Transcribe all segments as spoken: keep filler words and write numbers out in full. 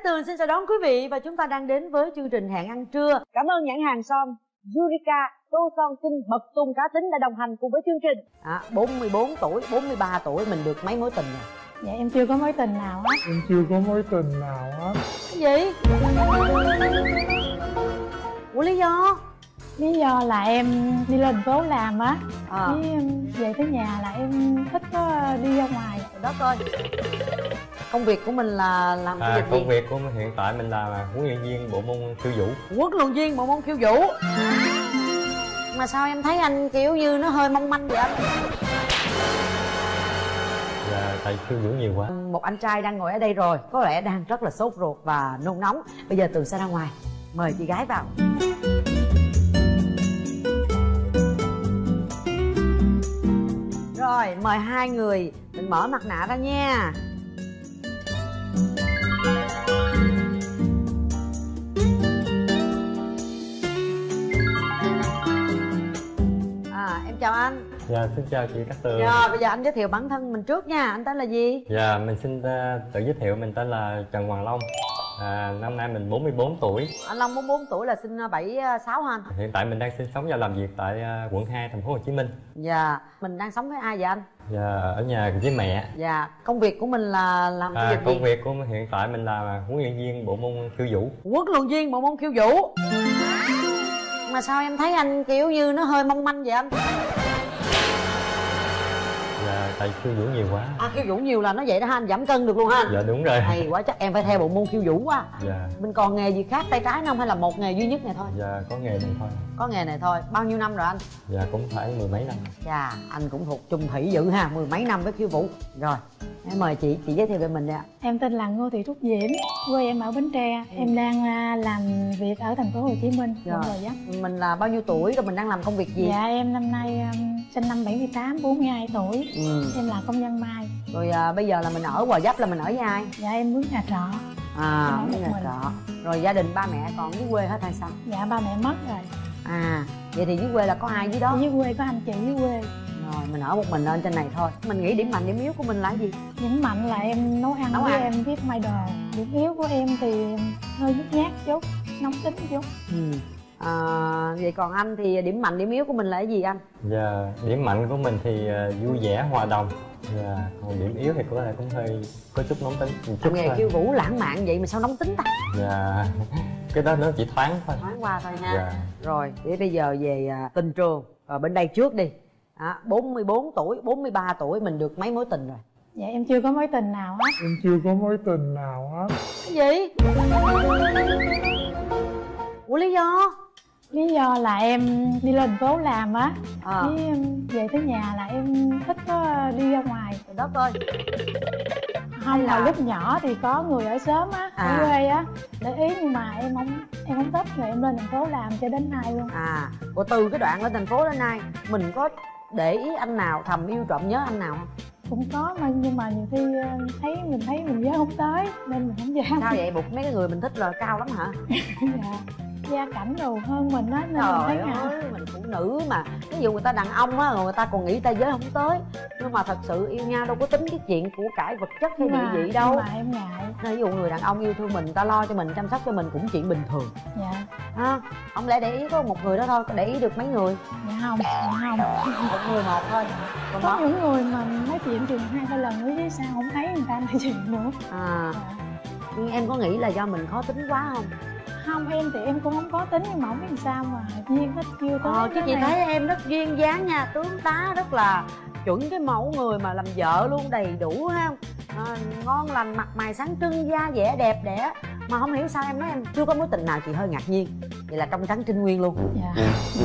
Tường xin chào đón quý vị và chúng ta đang đến với chương trình Hẹn Ăn Trưa. Cảm ơn nhãn hàng son Yurika, tô son xinh bậc tung cá tính đã đồng hành cùng với chương trình. À, bốn mươi bốn tuổi, bốn mươi ba tuổi mình được mấy mối tình rồi? Dạ em chưa có mối tình nào hết. Em chưa có mối tình nào hết. Cái gì? Ủa lý do? Lý do là em đi lên thành phố làm á, à. Với về tới nhà là em thích có đi ra ngoài. Đó coi. Công việc của mình là làm cái à, gì? Công việc của mình hiện tại mình là huấn luyện viên bộ môn khiêu vũ. Huấn luyện viên bộ môn khiêu vũ. Mà sao em thấy anh kiểu như nó hơi mong manh vậy anh? Dạ, tại khiêu vũ nhiều quá. Một anh trai đang ngồi ở đây rồi, có lẽ đang rất là sốt ruột và nôn nóng. Bây giờ Tường sẽ ra ngoài, mời chị gái vào. Rồi, mời hai người, mình mở mặt nạ ra nha. À, em chào anh. Dạ, xin chào chị Cát Tường. Dạ, bây giờ anh giới thiệu bản thân mình trước nha, anh tên là gì? Dạ, mình xin uh, tự giới thiệu, mình tên là Trần Hoàng Long. À, năm nay mình bốn mươi bốn tuổi. Anh Long bốn mươi bốn tuổi là sinh bảy sáu hả anh? Hiện tại mình đang sinh sống và làm việc tại uh, quận hai thành phố Hồ Chí Minh. Dạ, mình đang sống với ai vậy anh? Dạ, ở nhà với mẹ. Dạ, công việc của mình là làm cái à, gì? Công việc của mình hiện tại mình là huấn luyện viên bộ môn khiêu vũ. Huấn luyện viên bộ môn khiêu vũ. Mà sao em thấy anh kiểu như nó hơi mong manh vậy anh? Dạ, tại khiêu vũ nhiều quá. À, khiêu vũ nhiều là nó vậy đó ha, anh giảm cân được luôn ha. Dạ đúng rồi. Hay quá, chắc em phải theo bộ môn khiêu vũ quá. Dạ. Mình còn nghề gì khác tay trái không hay là một nghề duy nhất này thôi? Dạ, có nghề này thôi. Có nghề này thôi. Bao nhiêu năm rồi anh? Dạ, cũng phải mười mấy năm. Dạ, anh cũng thuộc chung thủy dữ ha, mười mấy năm với khiêu vũ. Rồi, em mời chị, chị giới thiệu về mình đi ạ. Em tên là Ngô Thị Trúc Diễm, quê em ở Bến Tre. Ừ. Em đang làm việc ở thành phố Hồ Chí Minh. Dạ. Rồi dắt. Mình là bao nhiêu tuổi rồi mình đang làm công việc gì? Dạ em năm nay um, sinh năm bảy mươi tám, bốn mươi hai tuổi. Ừ. Em là công nhân may. Rồi à, bây giờ là mình ở Gò Vấp là mình ở với ai? Dạ em mướn nhà trọ. À, mướn nhà trọ. Rồi gia đình ba mẹ còn dưới quê hết hay sao? Dạ ba mẹ mất rồi. À, vậy thì dưới quê là có ai dưới đó? Dưới quê có anh chị dưới quê. Rồi mình ở một mình lên trên này thôi. Mình nghĩ điểm mạnh điểm yếu của mình là gì? Điểm mạnh là em nấu ăn, nấu với ăn. Em viết may đồ. Điểm yếu của em thì hơi nhút nhát chút, nóng tính chút. Ừ. À, vậy còn anh thì điểm mạnh điểm yếu của mình là cái gì anh? Dạ, điểm mạnh của mình thì uh, vui vẻ hòa đồng. Dạ, còn điểm yếu thì có thể cũng hơi có chút nóng tính một chút. Nghề khiêu vũ lãng mạn vậy mà sao nóng tính ta? Dạ, cái đó nó chỉ thoáng thôi. Thoáng qua thôi ha. Dạ. Rồi, để bây giờ về uh, tình trường. Ở bên đây trước đi. À, bốn mươi bốn tuổi, bốn mươi ba tuổi mình được mấy mối tình rồi? Dạ em chưa có mối tình nào hết. Em chưa có mối tình nào hết. Cái gì? Ủa lý do? Lý do là em đi lên thành phố làm á, à. Với về tới nhà là em thích có đi ra ngoài. Đó coi. Không, là lúc nhỏ thì có người ở xóm á, à. Ở quê á để ý, nhưng mà em không em không thích, rồi em lên thành phố làm cho đến nay luôn. À, của từ cái đoạn lên thành phố đến nay mình có để ý anh nào, thầm yêu trộm nhớ anh nào không? Cũng có mà, nhưng mà nhiều khi thấy mình thấy mình nhớ không tới nên mình không dám. Sao vậy? Buộc mấy cái người mình thích là cao lắm hả? Dạ, gia cảnh đồ hơn mình á nên trời mình thấy ơi, mình phụ nữ mà, ví dụ người ta đàn ông á, người ta còn nghĩ ta giới không tới, nhưng mà thật sự yêu nhau đâu có tính cái chuyện của cải vật chất hay địa vị đâu. Mà em ngại. Ví dụ người đàn ông yêu thương mình, ta lo cho mình, chăm sóc cho mình cũng chuyện bình thường. Dạ. Ha, ông lẽ để ý có một người đó thôi, có để ý được mấy người? Dạ không, dạ không. Một người một thôi. Còn có đó. Những người mà nói chuyện chừng hai ba lần nữa chứ sao không thấy người ta nói chuyện nữa. À, dạ. Nhưng em có nghĩ là do mình khó tính quá không? Không, em thì em cũng không có tính, nhưng mà không biết làm sao mà duyên thích chưa tới. Ờ, chứ chị thấy em rất duyên dáng nha, tướng tá rất là chuẩn cái mẫu người mà làm vợ luôn, đầy đủ ha. À, ngon lành, mặt mày sáng trưng, da dẻ đẹp đẽ. Mà không hiểu sao em nói em chưa có mối tình nào, chị hơi ngạc nhiên. Vậy là trong trắng trinh nguyên luôn. Dạ.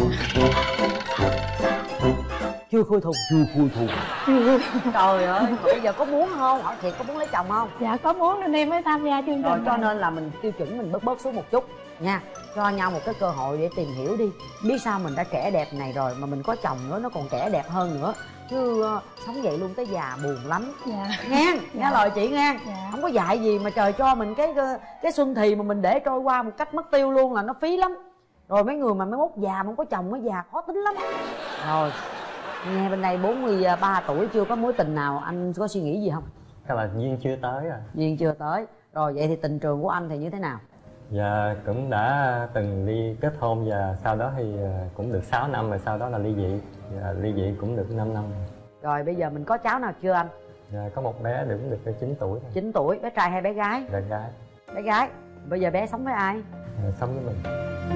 Chưa khui thùng. Chưa khui thùng. Chưa. Trời ơi, mà bây giờ có muốn không? Hỏi thiệt có muốn lấy chồng không? Dạ có muốn nên em mới tham gia chương trình. Rồi cho nên là mình tiêu chuẩn mình bớt bớt xuống một chút nha. Cho nhau một cái cơ hội để tìm hiểu đi. Biết sao mình đã trẻ đẹp này rồi mà mình có chồng nữa nó còn trẻ đẹp hơn nữa. Chứ uh, sống vậy luôn tới già buồn lắm. Dạ. Nghe, dạ. nghe lời chị nghe. Dạ. Không có dạy gì mà trời cho mình cái cái xuân thì mà mình để trôi qua một cách mất tiêu luôn là nó phí lắm. Rồi mấy người mà mới mốt già mà không có chồng mới già khó tính lắm. Rồi nghe bên đây bốn mươi ba tuổi chưa có mối tình nào, anh có suy nghĩ gì không? Chắc là duyên chưa tới rồi. Duyên chưa tới. Rồi vậy thì tình trường của anh thì như thế nào? Dạ cũng đã từng đi kết hôn và sau đó thì cũng được sáu năm rồi, sau đó là ly dị. Dạ, ly dị cũng được năm năm. Rồi bây giờ mình có cháu nào chưa anh? Dạ, có một bé được được chín tuổi thôi. chín tuổi, bé trai hay bé gái? Bé gái. Bé gái. Bây giờ bé sống với ai? Dạ, sống với mình.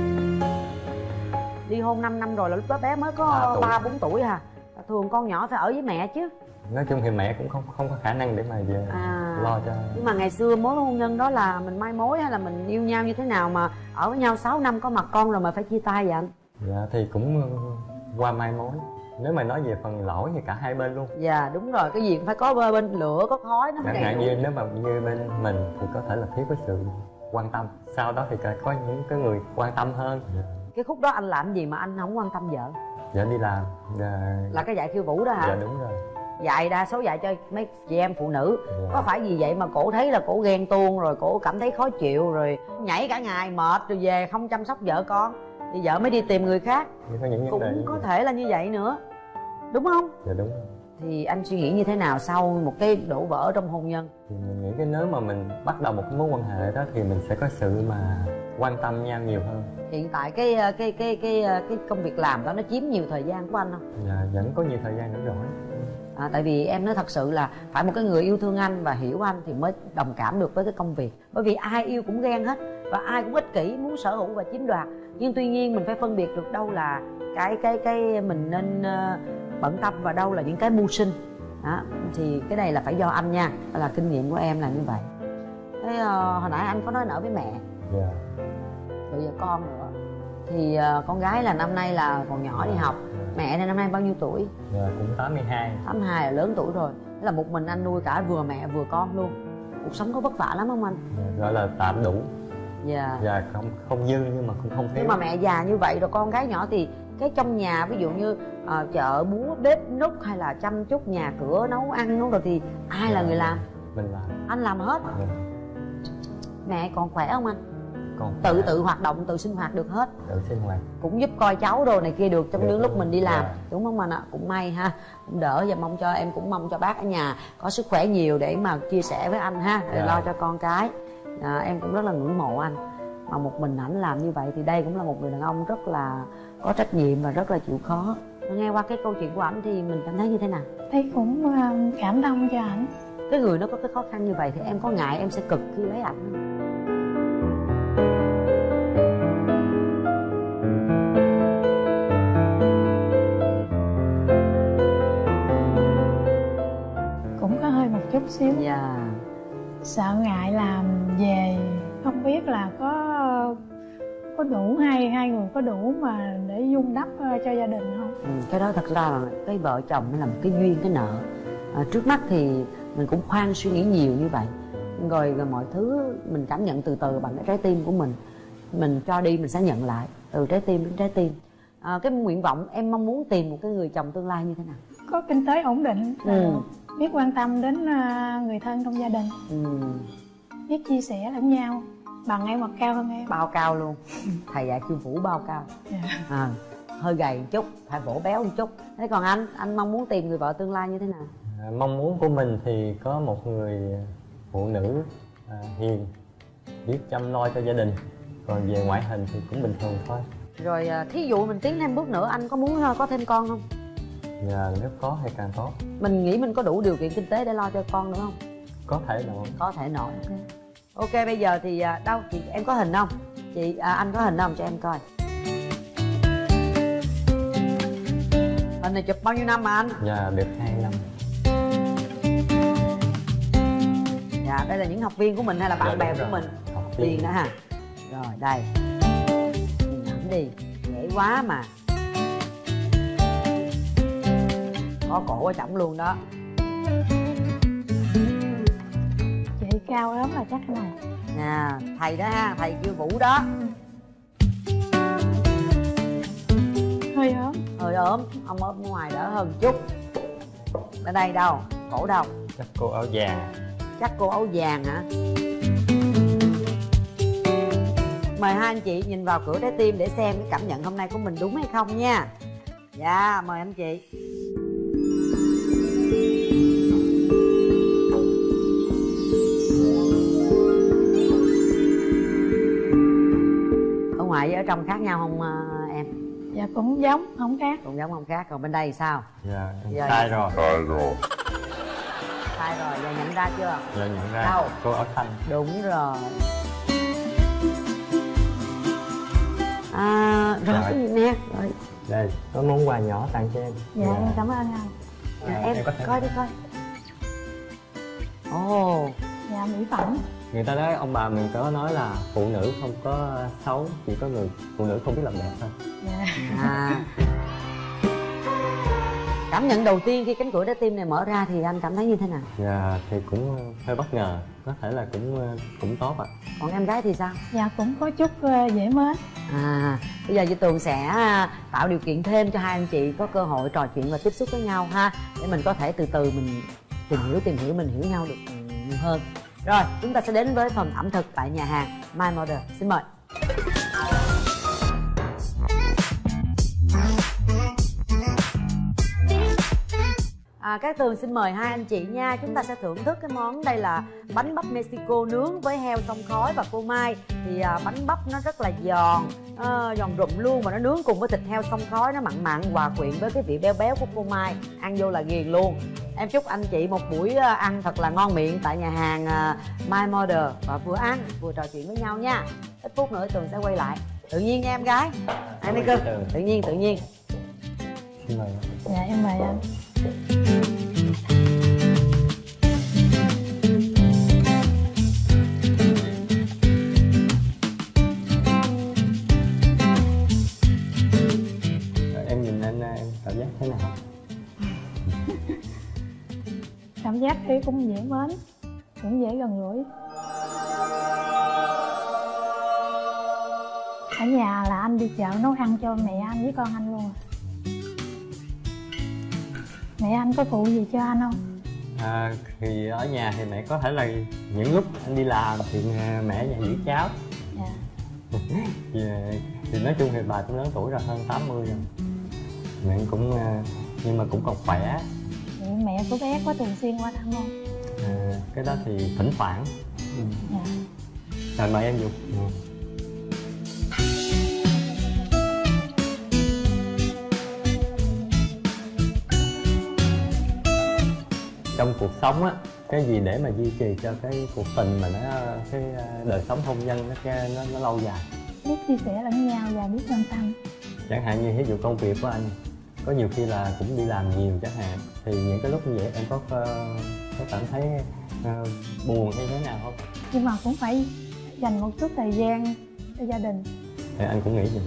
Ly hôn năm năm rồi là lúc đó bé mới có ba bốn tuổi hả? Thường con nhỏ phải ở với mẹ chứ. Nói chung thì mẹ cũng không không có khả năng để mà về à, lo cho. Nhưng mà ngày xưa mối hôn nhân đó là mình mai mối hay là mình yêu nhau như thế nào mà ở với nhau sáu năm có mặt con rồi mà phải chia tay vậy anh? Dạ thì cũng qua mai mối. Nếu mà nói về phần lỗi thì cả hai bên luôn. Dạ đúng rồi, cái gì cũng phải có bên lửa có khói nó mới chẳng hạn như nếu mà như bên mình thì có thể là thiếu cái sự quan tâm, sau đó thì có những cái người quan tâm hơn. Cái khúc đó anh làm gì mà anh không quan tâm vợ? Dạ đi làm. Dạ... là cái dạy khiêu vũ đó hả? Dạ đúng rồi. Dạy đa số dạy cho mấy chị em phụ nữ. Dạ. Có phải vì vậy mà cổ thấy là cổ ghen tuông rồi cổ cảm thấy khó chịu rồi nhảy cả ngày mệt rồi về không chăm sóc vợ con thì vợ mới đi tìm người khác? Có những cũng có thể là như vậy nữa, đúng không? Dạ đúng rồi. Thì anh suy nghĩ như thế nào sau một cái đổ vỡ trong hôn nhân? Thì mình nghĩ cái nếu mà mình bắt đầu một mối quan hệ đó thì mình sẽ có sự mà quan tâm nhau nhiều hơn. Hiện tại cái cái cái cái cái công việc làm đó nó chiếm nhiều thời gian của anh không? Dạ vẫn có nhiều thời gian nữa rồi. À, tại vì em nói thật sự là phải một cái người yêu thương anh và hiểu anh thì mới đồng cảm được với cái công việc. Bởi vì ai yêu cũng ghen hết và ai cũng ích kỷ muốn sở hữu và chiếm đoạt. Nhưng tuy nhiên mình phải phân biệt được đâu là cái cái cái mình nên uh, bận tâm và đâu là những cái mưu sinh. Đó, thì cái này là phải do anh nha, đó là kinh nghiệm của em là như vậy. Thế uh, hồi nãy anh có nói nở với mẹ. Dạ. Rồi giờ con nữa. Thì uh, con gái là năm nay là còn nhỏ đi học. Mẹ này năm nay bao nhiêu tuổi? Dạ cũng tám mươi hai. tám mươi hai là lớn tuổi rồi. Thế là một mình anh nuôi cả vừa mẹ vừa con luôn. Cuộc sống có vất vả lắm không anh? Dạ, gọi là tạm đủ. Dạ. Dạ không không dư nhưng mà cũng không thiếu. Nhưng mà mẹ già như vậy rồi con gái nhỏ thì cái trong nhà ví dụ như uh, chợ búa bếp núc hay là chăm chút nhà cửa nấu ăn nấu rồi thì ai dạ, là người làm? Mình làm. Anh làm hết. Dạ. Mẹ còn khỏe không anh? Còn tự tự hoạt động tự sinh hoạt được hết, tự sinh hoạt cũng giúp coi cháu đồ này kia được trong những lúc mình đi làm. dạ. Đúng không anh ạ? Cũng may ha, cũng đỡ. Và mong cho em cũng mong cho bác ở nhà có sức khỏe nhiều để mà chia sẻ với anh ha, để dạ. lo cho con cái. À, em cũng rất là ngưỡng mộ anh mà một mình ảnh làm như vậy thì đây cũng là một người đàn ông rất là có trách nhiệm và rất là chịu khó. Nghe qua cái câu chuyện của ảnh thì mình cảm thấy như thế nào? Thấy cũng cảm thông cho ảnh. Cái người nó có cái khó khăn như vậy thì em có ngại em sẽ cực khi lấy ảnh không? Cũng có hơi một chút xíu. Dạ. Sợ ngại làm về không biết là có có đủ hai hai người có đủ mà để vun đắp cho gia đình không? Ừ, cái đó thật ra là cái vợ chồng nó là một cái duyên cái nợ. À, trước mắt thì mình cũng khoan suy nghĩ nhiều như vậy, rồi, rồi mọi thứ mình cảm nhận từ từ bằng cái trái tim của mình. Mình cho đi mình sẽ nhận lại từ trái tim đến trái tim. À, cái nguyện vọng em mong muốn tìm một cái người chồng tương lai như thế nào? Có kinh tế ổn định, Ừ. biết quan tâm đến người thân trong gia đình, Ừ. biết chia sẻ lẫn nhau. Bằng em hoặc cao hơn em. Bao cao luôn. Thầy dạy khiêu vũ bao cao. Yeah. À, hơi gầy một chút, phải vỗ béo một chút. Thế còn anh, anh mong muốn tìm người vợ tương lai như thế nào? À, mong muốn của mình thì có một người phụ nữ à, hiền, biết chăm lo cho gia đình. Còn về ngoại hình thì cũng bình thường thôi. Rồi thí dụ mình tiến thêm bước nữa, anh có muốn có thêm con không? Dạ, nếu có thì càng tốt. Mình nghĩ mình có đủ điều kiện kinh tế để lo cho con nữa không? Có thể là Có thể nổi. Ok, bây giờ thì à, đâu chị em có hình không? Chị à, anh có hình không cho em coi. Hình này chụp bao nhiêu năm mà anh? Dạ được hai năm. Dạ đây là những học viên của mình hay là bạn Dạ, bè đúng của rồi. mình? Học Tiền viên. đó ha. Rồi đây. Nhìn ảnh đi, dễ quá mà. Có cổ ở trỏng luôn đó. Chị cao lắm là chắc cái này. Nè, thầy đó ha, thầy khiêu vũ đó. Hơi ốm. Hơi ốm, ông ốm ngoài đỡ hơn chút. Ở đây đâu, cổ đâu? Chắc cô áo vàng. Chắc cô áo vàng hả? Mời hai anh chị nhìn vào cửa trái tim để xem cái cảm nhận hôm nay của mình đúng hay không nha. Dạ, mời anh chị. ở trong khác nhau không à, em? Dạ cũng giống, không khác. Cũng giống không khác. Còn bên đây thì sao? Dạ em Giờ sai rồi. Sai rồi. Sai rồi, giờ nhận ra chưa? Giờ nhận ra Đâu? cô áo xanh. Đúng rồi. À, rồi Rồi. cái gì nè? Rồi. Đây có món quà nhỏ tặng cho em. Dạ em cảm ơn anh. Dạ, À, em, em có thể- coi đi coi. Ồ, Dạ mỹ phẩm. Người ta nói, ông bà mình có nói là phụ nữ không có xấu, chỉ có người phụ nữ không biết làm đẹp thôi. Dạ. à. Cảm nhận đầu tiên khi cánh cửa trái tim này mở ra thì anh cảm thấy như thế nào? Dạ thì cũng hơi bất ngờ, có thể là cũng cũng tốt ạ. Còn em gái thì sao? Dạ cũng có chút ờ, dễ mến. À, bây giờ chị Tường sẽ tạo điều kiện thêm cho hai anh chị có cơ hội trò chuyện và tiếp xúc với nhau ha, để mình có thể từ từ mình tìm hiểu tìm hiểu mình hiểu nhau được nhiều hơn. Rồi, chúng ta sẽ đến với phần ẩm thực tại nhà hàng My Model. Xin mời. À, các Tường xin mời hai anh chị nha. Chúng ta sẽ thưởng thức cái món đây là bánh bắp Mexico nướng với heo xông khói và phô mai. Thì à, bánh bắp nó rất là giòn, à, giòn rụm luôn, và nó nướng cùng với thịt heo xông khói, nó mặn mặn hòa quyện với cái vị béo béo của phô mai, ăn vô là ghiền luôn. Em chúc anh chị một buổi ăn thật là ngon miệng tại nhà hàng My Model, và vừa ăn vừa trò chuyện với nhau nha. Ít phút nữa Tường sẽ quay lại. Tự nhiên nha em gái. Anh đi cưng. Tự nhiên tự nhiên. Xin mời. Dạ em mời anh. Em nhìn anh em cảm giác thế nào? Cảm giác thấy cũng dễ mến, cũng dễ gần gũi. Ở nhà là anh đi chợ nấu ăn cho mẹ anh với con anh luôn. Mẹ anh có phụ gì cho anh không? À, thì ở nhà thì mẹ có thể là những lúc anh đi làm thì mẹ nhà giữ cháo. Dạ. thì, thì nói chung thì bà cũng lớn tuổi rồi, hơn tám mươi rồi. Mẹ cũng nhưng mà cũng còn khỏe. Vậy mẹ của bé có thường xuyên qua thăm không? À, cái đó thì thỉnh thoảng. Ừ. Dạ. Rồi mời em dùng. Ừ. Trong cuộc sống á, cái gì để mà duy trì cho cái cuộc tình mà nó cái đời sống hôn nhân nó nó, nó lâu dài? Biết chia sẻ lẫn nhau và biết quan tâm. Chẳng hạn như ví dụ công việc của anh có nhiều khi là cũng đi làm nhiều chẳng hạn, thì những cái lúc như vậy em có có cảm thấy uh, buồn hay thế nào không? Nhưng mà cũng phải dành một chút thời gian cho gia đình. Thì anh cũng nghĩ vậy.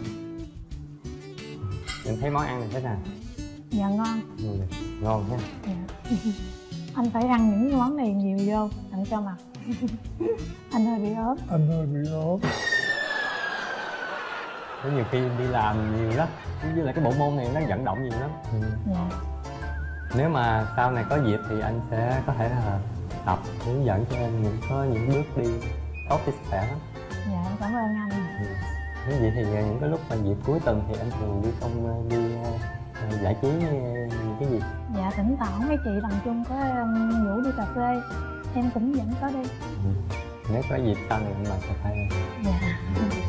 Em thấy món ăn này thế nào? Dạ ngon. Ừ, ngon ha. Dạ. Anh phải ăn những món này nhiều vô tặng cho mặt. Anh hơi bị ốm. Anh hơi bị ốm. Có nhiều khi đi làm nhiều lắm, với lại cái bộ môn này nó vận động nhiều lắm. Ừ. Dạ. Nếu mà sau này có dịp thì anh sẽ có thể là tập hướng dẫn cho em những có những bước đi tốt cho sức khỏe lắm. Dạ em cảm ơn anh. Ừ. Nếu vậy thì những cái lúc mà dịp cuối tuần thì anh thường đi công đi uh, giải trí những cái gì? Dạ thỉnh thoảng mấy chị làm chung có um, rủ đi cà phê, em cũng vẫn có đi. Ừ. Nếu có dịp sau này anh mời cà phê. Dạ.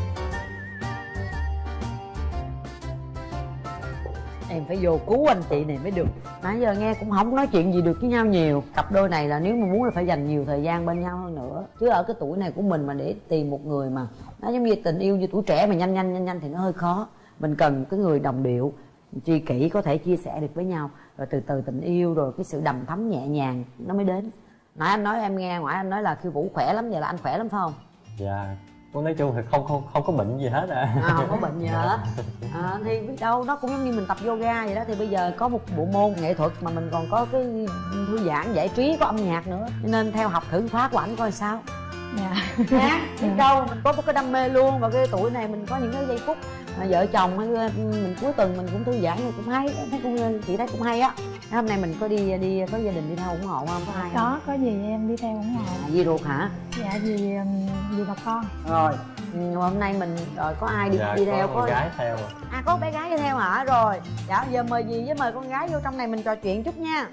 Em phải vô cứu anh chị này mới được. Nãy giờ nghe cũng không nói chuyện gì được với nhau nhiều. Cặp đôi này là nếu mà muốn là phải dành nhiều thời gian bên nhau hơn nữa. Chứ ở cái tuổi này của mình mà để tìm một người mà nó giống như tình yêu như tuổi trẻ mà nhanh nhanh nhanh nhanh thì nó hơi khó. Mình cần cái người đồng điệu, tri kỷ, có thể chia sẻ được với nhau, rồi từ từ tình yêu, rồi cái sự đầm thắm nhẹ nhàng nó mới đến. Nãy anh nói em nghe, ngoại anh nói là Khiêu Vũ khỏe lắm, vậy là anh khỏe lắm phải không? Dạ. Nói chung thì không không không có bệnh gì hết à. À, không có bệnh gì hết. À, thì biết đâu nó cũng giống như mình tập yoga vậy đó. Thì bây giờ có một bộ môn nghệ thuật mà mình còn có cái thư giãn giải trí, có âm nhạc nữa, cho nên theo học thử khóa của ảnh coi sao. Dạ. Nhá, biết đâu mình có một cái đam mê luôn. Và cái tuổi này mình có những cái giây phút mà vợ chồng hay mình cuối tuần mình cũng thư giãn thì cũng hay, thấy cũng chị thấy cũng hay á. Hôm nay mình có đi đi có gia đình đi theo ủng hộ không? Có ai không? Có, có gì em đi theo ủng hộ. À, dì ruột hả? Dạ dì dì bà con. Rồi hôm nay mình rồi có ai đi Dạ, đi có theo? con Có gái theo. À có bé gái đi theo hả? Rồi dạ giờ mời dì với mời con gái vô trong này mình trò chuyện chút nha.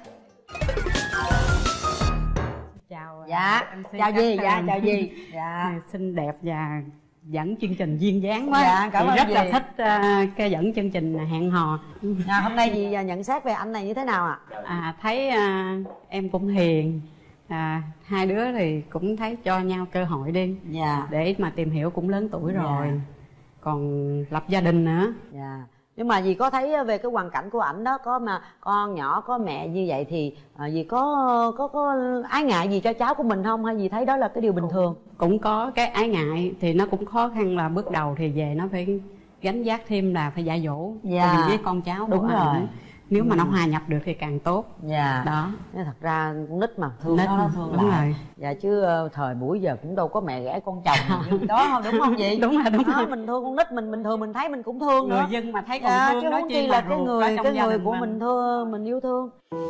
Chào Dạ em chào dì. Dạ em. chào dì. Dạ xinh đẹp và dẫn chương trình duyên dáng quá. Dạ, cảm chị ơn rất dì. là thích uh, cái dẫn chương trình hẹn hò. À, hôm nay dì nhận xét về anh này như thế nào ạ? À? À, thấy uh, em cũng hiền, à, hai đứa thì cũng thấy cho nhau cơ hội đi. Dạ. Để mà tìm hiểu, cũng lớn tuổi rồi. Dạ. Còn lập gia đình nữa. Dạ. Nhưng mà dì có thấy về cái hoàn cảnh của ảnh đó, có mà con nhỏ có mẹ như vậy thì à, dì có có có ái ngại gì cho cháu của mình không, hay dì thấy đó là cái điều bình thường? Cũng có cái ái ngại, thì nó cũng khó khăn là bước đầu thì về nó phải gánh vác thêm là phải dạy dỗ. Dạ. Với con cháu. Đúng rồi. Ảnh. Nếu ừ. mà nó hòa nhập được thì càng tốt. Dạ. Đó. Nên thật ra con nít mà thương Nít, nó, nó thương đúng lại. rồi. Dạ chứ thời buổi giờ cũng đâu có mẹ ghẻ con chồng như đó không, đúng không chị? Đúng rồi, đúng đó, rồi. Mình thương con nít mình bình thường mình thấy mình cũng thương nữa. Người dân mà thấy còn dạ, thương chứ đó không chi chi mà là cái ruột người ở trong cái gia người đình của mình. mình thương, mình yêu thương.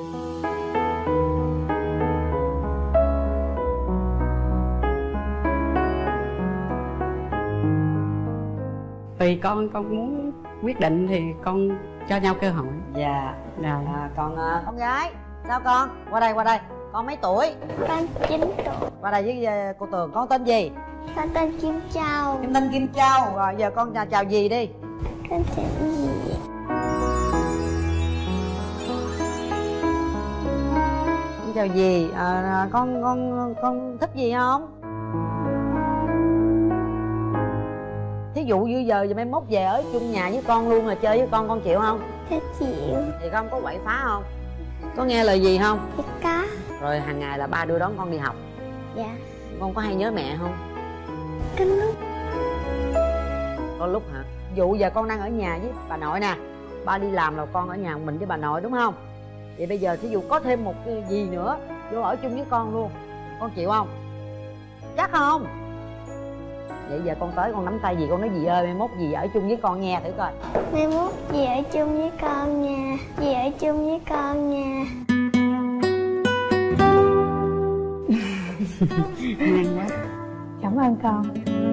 Tùy con, con muốn quyết định thì con cho nhau cơ hội. Dạ. Rồi. À, còn à, con gái sao con? Qua đây, qua đây. Con mấy tuổi? Con chín tuổi. Qua đây với à, cô Tường. Con tên gì? Con tên Kim Châu. Em tên Kim Châu. Rồi giờ con chào, chào dì đi. Con chào dì. Con chào dì. À, con con con thích gì không? Thí dụ như giờ giờ mai mốt về ở chung nhà với con luôn là chơi với con, con chịu không? Con chịu. Thì con có quậy phá không? Có nghe lời gì không? Dạ có. Rồi hàng ngày là ba đưa đón con đi học. Dạ. Con có hay nhớ mẹ không? Có lúc. Có lúc hả? Dụ giờ con đang ở nhà với bà nội nè, ba đi làm là con ở nhà một mình với bà nội đúng không? Vậy bây giờ thí dụ có thêm một cái gì nữa vô ở chung với con luôn, con chịu không? Chắc không? Vậy giờ con tới con nắm tay dì, con nói dì ơi mai mốt dì ở chung với con nghe thử coi. Mai mốt dì ở chung với con nha. Dì ở chung với con nha. Ngoan quá. Cảm ơn con.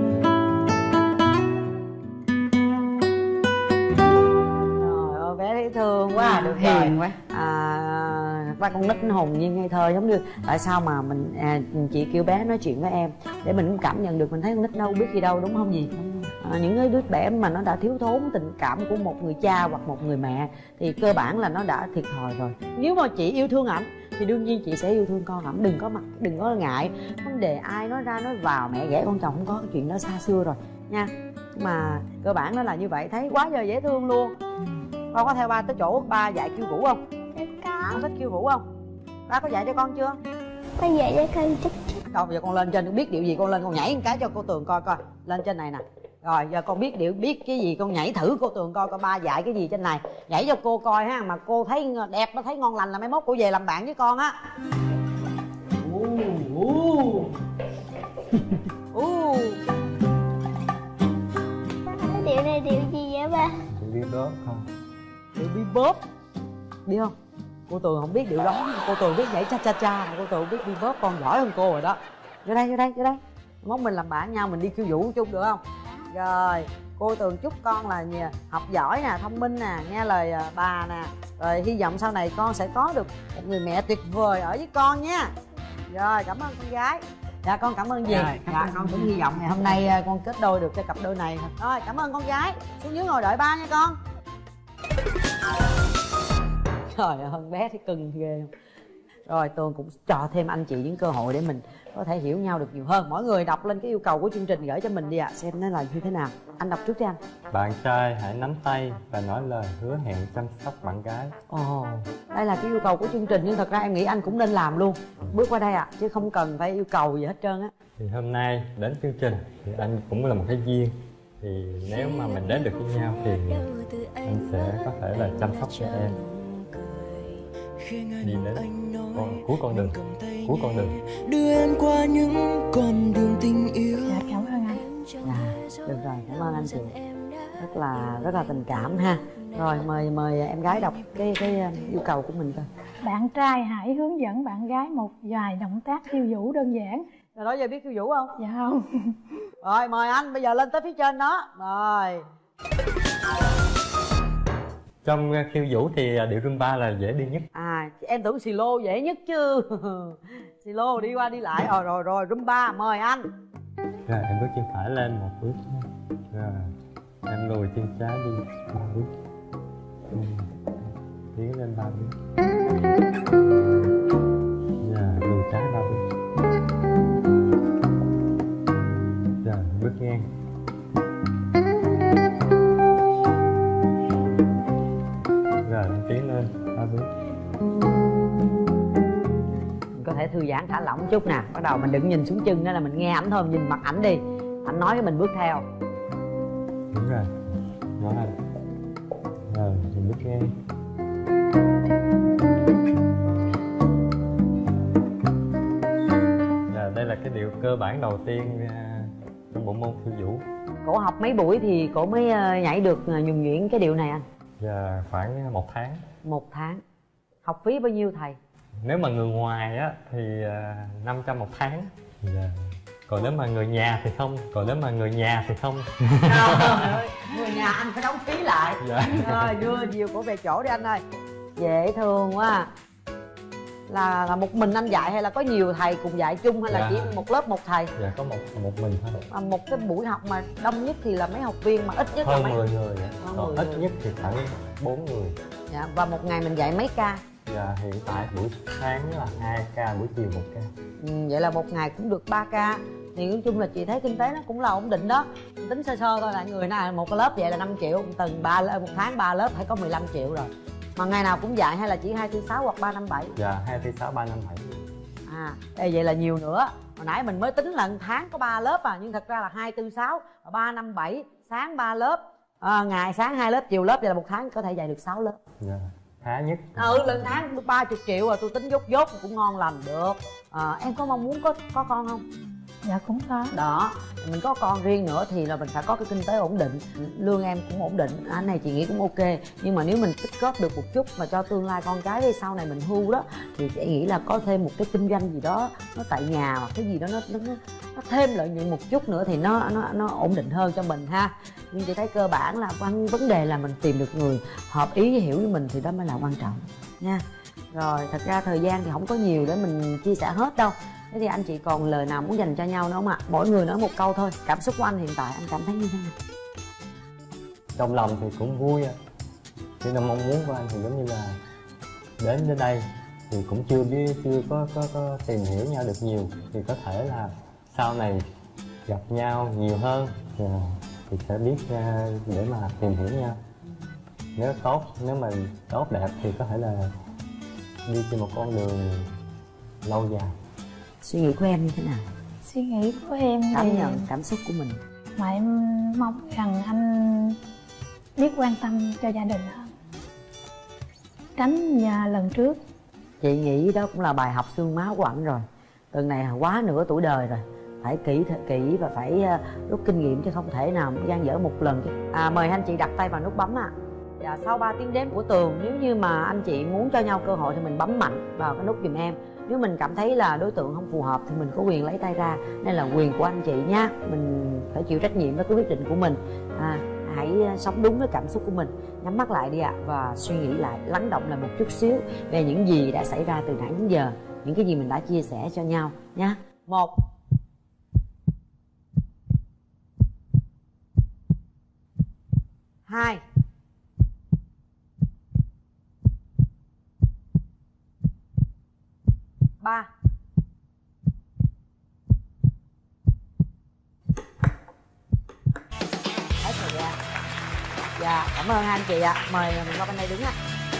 Trời ơi bé thấy thương quá. À, được hiền rồi. quá. À, ba con nít hồn nhiên ngây thơ, giống như tại sao mà mình à, chị kêu bé nói chuyện với em để mình cũng cảm nhận được, mình thấy con nít đâu biết gì đâu, đúng không gì? À, những cái đứa bé mà nó đã thiếu thốn tình cảm của một người cha hoặc một người mẹ thì cơ bản là nó đã thiệt thòi rồi. Nếu mà chị yêu thương ảnh thì đương nhiên chị sẽ yêu thương con ảnh, đừng có mặt đừng có ngại vấn đề ai nói ra nói vào, mẹ ghẻ con chồng không có, cái chuyện đó xa xưa rồi nha. Mà cơ bản nó là như vậy, thấy quá giờ dễ thương luôn. Con có theo ba tới chỗ ba dạy khiêu vũ không? Dạ có. Con thích khiêu vũ không? Ba có dạy cho con chưa? Có dạy cho con chút chút. Đâu giờ con lên trên con biết điệu gì con lên con nhảy một cái cho cô Tường coi coi. Lên trên này nè. Rồi giờ con biết điệu biết cái gì con nhảy thử cô Tường coi coi ba dạy cái gì trên này. Nhảy cho cô coi ha, mà cô thấy đẹp nó thấy ngon lành là mai mốt cô về làm bạn với con á. Uh, uh. uh. Cái điệu này điệu gì vậy ba? Chị biết đó không? Điệu bebop. Biết không? Cô Tường không biết điệu đó, cô Tường biết nhảy cha cha cha, cô Tường biết bebop, con giỏi hơn cô rồi đó. Vô đây vô đây vô đây. Mốt mình làm bạn nhau, mình đi khiêu vũ chung được không? Rồi cô Tường chúc con là học giỏi nè, thông minh nè, nghe lời bà nè. Rồi hy vọng sau này con sẽ có được một người mẹ tuyệt vời ở với con nha. Rồi cảm ơn con gái. Dạ con cảm ơn gì? Rồi, cảm Dạ ơn. con cũng hy vọng ngày hôm nay con kết đôi được cho cặp đôi này. Rồi cảm ơn con gái. Xuống dưới ngồi đợi ba nha con. Trời ơi bé thấy cưng ghê không? Rồi Tường cũng cho thêm anh chị những cơ hội để mình có thể hiểu nhau được nhiều hơn. Mỗi người đọc lên cái yêu cầu của chương trình gửi cho mình đi ạ, à. Xem nó là như thế nào. Anh đọc trước cho anh. Bạn trai hãy nắm tay và nói lời hứa hẹn chăm sóc bạn gái. Ồ, đây là cái yêu cầu của chương trình, nhưng thật ra em nghĩ anh cũng nên làm luôn. Bước qua đây ạ, à, chứ không cần phải yêu cầu gì hết trơn á. Thì hôm nay đến chương trình thì anh cũng là một cái duyên. Thì nếu mà mình đến được với nhau thì anh sẽ có thể là chăm sóc cho em, đi đến con, cuối con đường, cuối con đường. Đưa em qua những con đường tình yêu. Dạ cảm ơn anh. Dạ, được rồi, cảm ơn anh chị. Rất là rất là tình cảm ha. Rồi mời mời em gái đọc cái cái yêu cầu của mình coi. Bạn trai hãy hướng dẫn bạn gái một vài động tác khiêu vũ đơn giản. Rồi đó giờ biết khiêu vũ không? Dạ không. Rồi mời anh bây giờ lên tới phía trên đó. Rồi. Trong khiêu vũ thì điệu Rumba là dễ đi nhất. À em tưởng xì lô dễ nhất chứ. Xì lô đi qua đi lại. Rồi rồi rồi Rumba mời anh. Rồi em bước chân phải lên một bước. Rồi em lùi chân trái đi ba bước. Ừ. Tiến lên ba bước. Rồi lùi trái ba bước. Rồi bước ngang. Rồi em tiến lên ba bước. Mình có thể thư giãn thả lỏng chút nè. Bắt đầu mình đừng nhìn xuống chân đó, là mình nghe ảnh thôi, mình nhìn mặt ảnh đi. Ảnh nói cái mình bước theo. Đúng rồi. Nói rồi. Rồi mình bước ngang. Rồi đây là cái điệu cơ bản đầu tiên trong bộ môn khiêu vũ. Cổ học mấy buổi thì cổ mới nhảy được nhuần nhuyễn cái điệu này anh? Dạ khoảng một tháng. Một tháng. Học phí bao nhiêu thầy? Nếu mà người ngoài á thì năm trăm một tháng. Dạ. Còn nếu mà người nhà thì không. Còn nếu mà người nhà thì không. Trời ơi, người nhà anh phải đóng phí lại. Dạ. Rồi đưa nhiều cổ về chỗ đi anh ơi. Dễ thương quá. Là, là một mình anh dạy hay là có nhiều thầy cùng dạy chung, hay là dạ. chỉ một lớp một thầy? Dạ có một một mình thôi. À, một cái buổi học mà đông nhất thì là mấy học viên, mà ít nhất hơn là mấy? mười người. Hơn Còn mười ít người. nhất thì khoảng bốn người. Dạ, và một ngày mình dạy mấy ca? Dạ hiện tại buổi sáng là hai ca, buổi chiều một ca. Ừ, vậy là một ngày cũng được ba ca. Thì nói chung là chị thấy kinh tế nó cũng là ổn định đó. Tính sơ sơ thôi là người nào một cái lớp vậy là năm triệu, từng ba một tháng ba lớp phải có mười lăm triệu rồi. Mà ngày nào cũng dạy hay là chỉ hai tư sáu hoặc ba năm bảy? Dạ hai tư sáu ba năm bảy. À đây vậy là nhiều nữa. Hồi nãy mình mới tính là một tháng có ba lớp à, nhưng thật ra là hai tư sáu ba năm bảy, sáng ba lớp, à, ngày sáng hai lớp, chiều lớp, vậy là một tháng có thể dạy được sáu lớp. Dạ khá nhất. Ừ, lần tháng cũng được ba mươi triệu rồi, tôi tính dốt dốt cũng ngon lành được. À, em có mong muốn có có con không? Dạ cũng có. Đó, mình có con riêng nữa thì là mình phải có cái kinh tế ổn định, lương em cũng ổn định, anh này chị nghĩ cũng ok. Nhưng mà nếu mình tích góp được một chút mà cho tương lai con cái đi, sau này mình hưu đó, thì chị nghĩ là có thêm một cái kinh doanh gì đó nó tại nhà hoặc cái gì đó nó nó, nó thêm lợi nhuận một chút nữa thì nó nó nó ổn định hơn cho mình ha. Nhưng chị thấy cơ bản là quan vấn đề là mình tìm được người hợp ý hiểu với mình thì đó mới là quan trọng nha. Rồi thật ra thời gian thì không có nhiều để mình chia sẻ hết đâu. Thế thì anh chị còn lời nào muốn dành cho nhau nữa không ạ? Mỗi người nói một câu thôi. Cảm xúc của anh hiện tại anh cảm thấy như thế nào? Trong lòng thì cũng vui. Cái mong muốn của anh thì giống như là đến đến đây thì cũng chưa biết chưa có có có tìm hiểu nhau được nhiều, thì có thể là sau này gặp nhau nhiều hơn thì sẽ biết để mà tìm hiểu nhau. Nếu tốt, nếu mà tốt đẹp thì có thể là đi trên một con đường lâu dài. Suy nghĩ của em như thế nào? Suy nghĩ của em Cảm thì nhận, cảm xúc của mình. mà em mong rằng anh biết quan tâm cho gia đình hơn, tránh nhà lần trước. Chị nghĩ đó cũng là bài học xương máu của ảnh rồi. Tuần này quá nửa tuổi đời rồi, phải kỹ kỹ và phải rút kinh nghiệm chứ không thể nào gian dở một lần. À, mời anh chị đặt tay vào nút bấm ạ. À. Và sau ba tiếng đếm của Tường, nếu như mà anh chị muốn cho nhau cơ hội thì mình bấm mạnh vào cái nút giùm em. Nếu mình cảm thấy là đối tượng không phù hợp thì mình có quyền lấy tay ra. Đây là quyền của anh chị nha. Mình phải chịu trách nhiệm với cái quyết định của mình. À, hãy sống đúng với cảm xúc của mình. Nhắm mắt lại đi ạ. À, và suy nghĩ lại, lắng động lại một chút xíu về những gì đã xảy ra từ nãy đến giờ, những cái gì mình đã chia sẻ cho nhau nha. Một, hai, ba, hết thời gian. Dạ, cảm ơn hai anh chị ạ. À. Mời mình qua bên đây đứng ạ.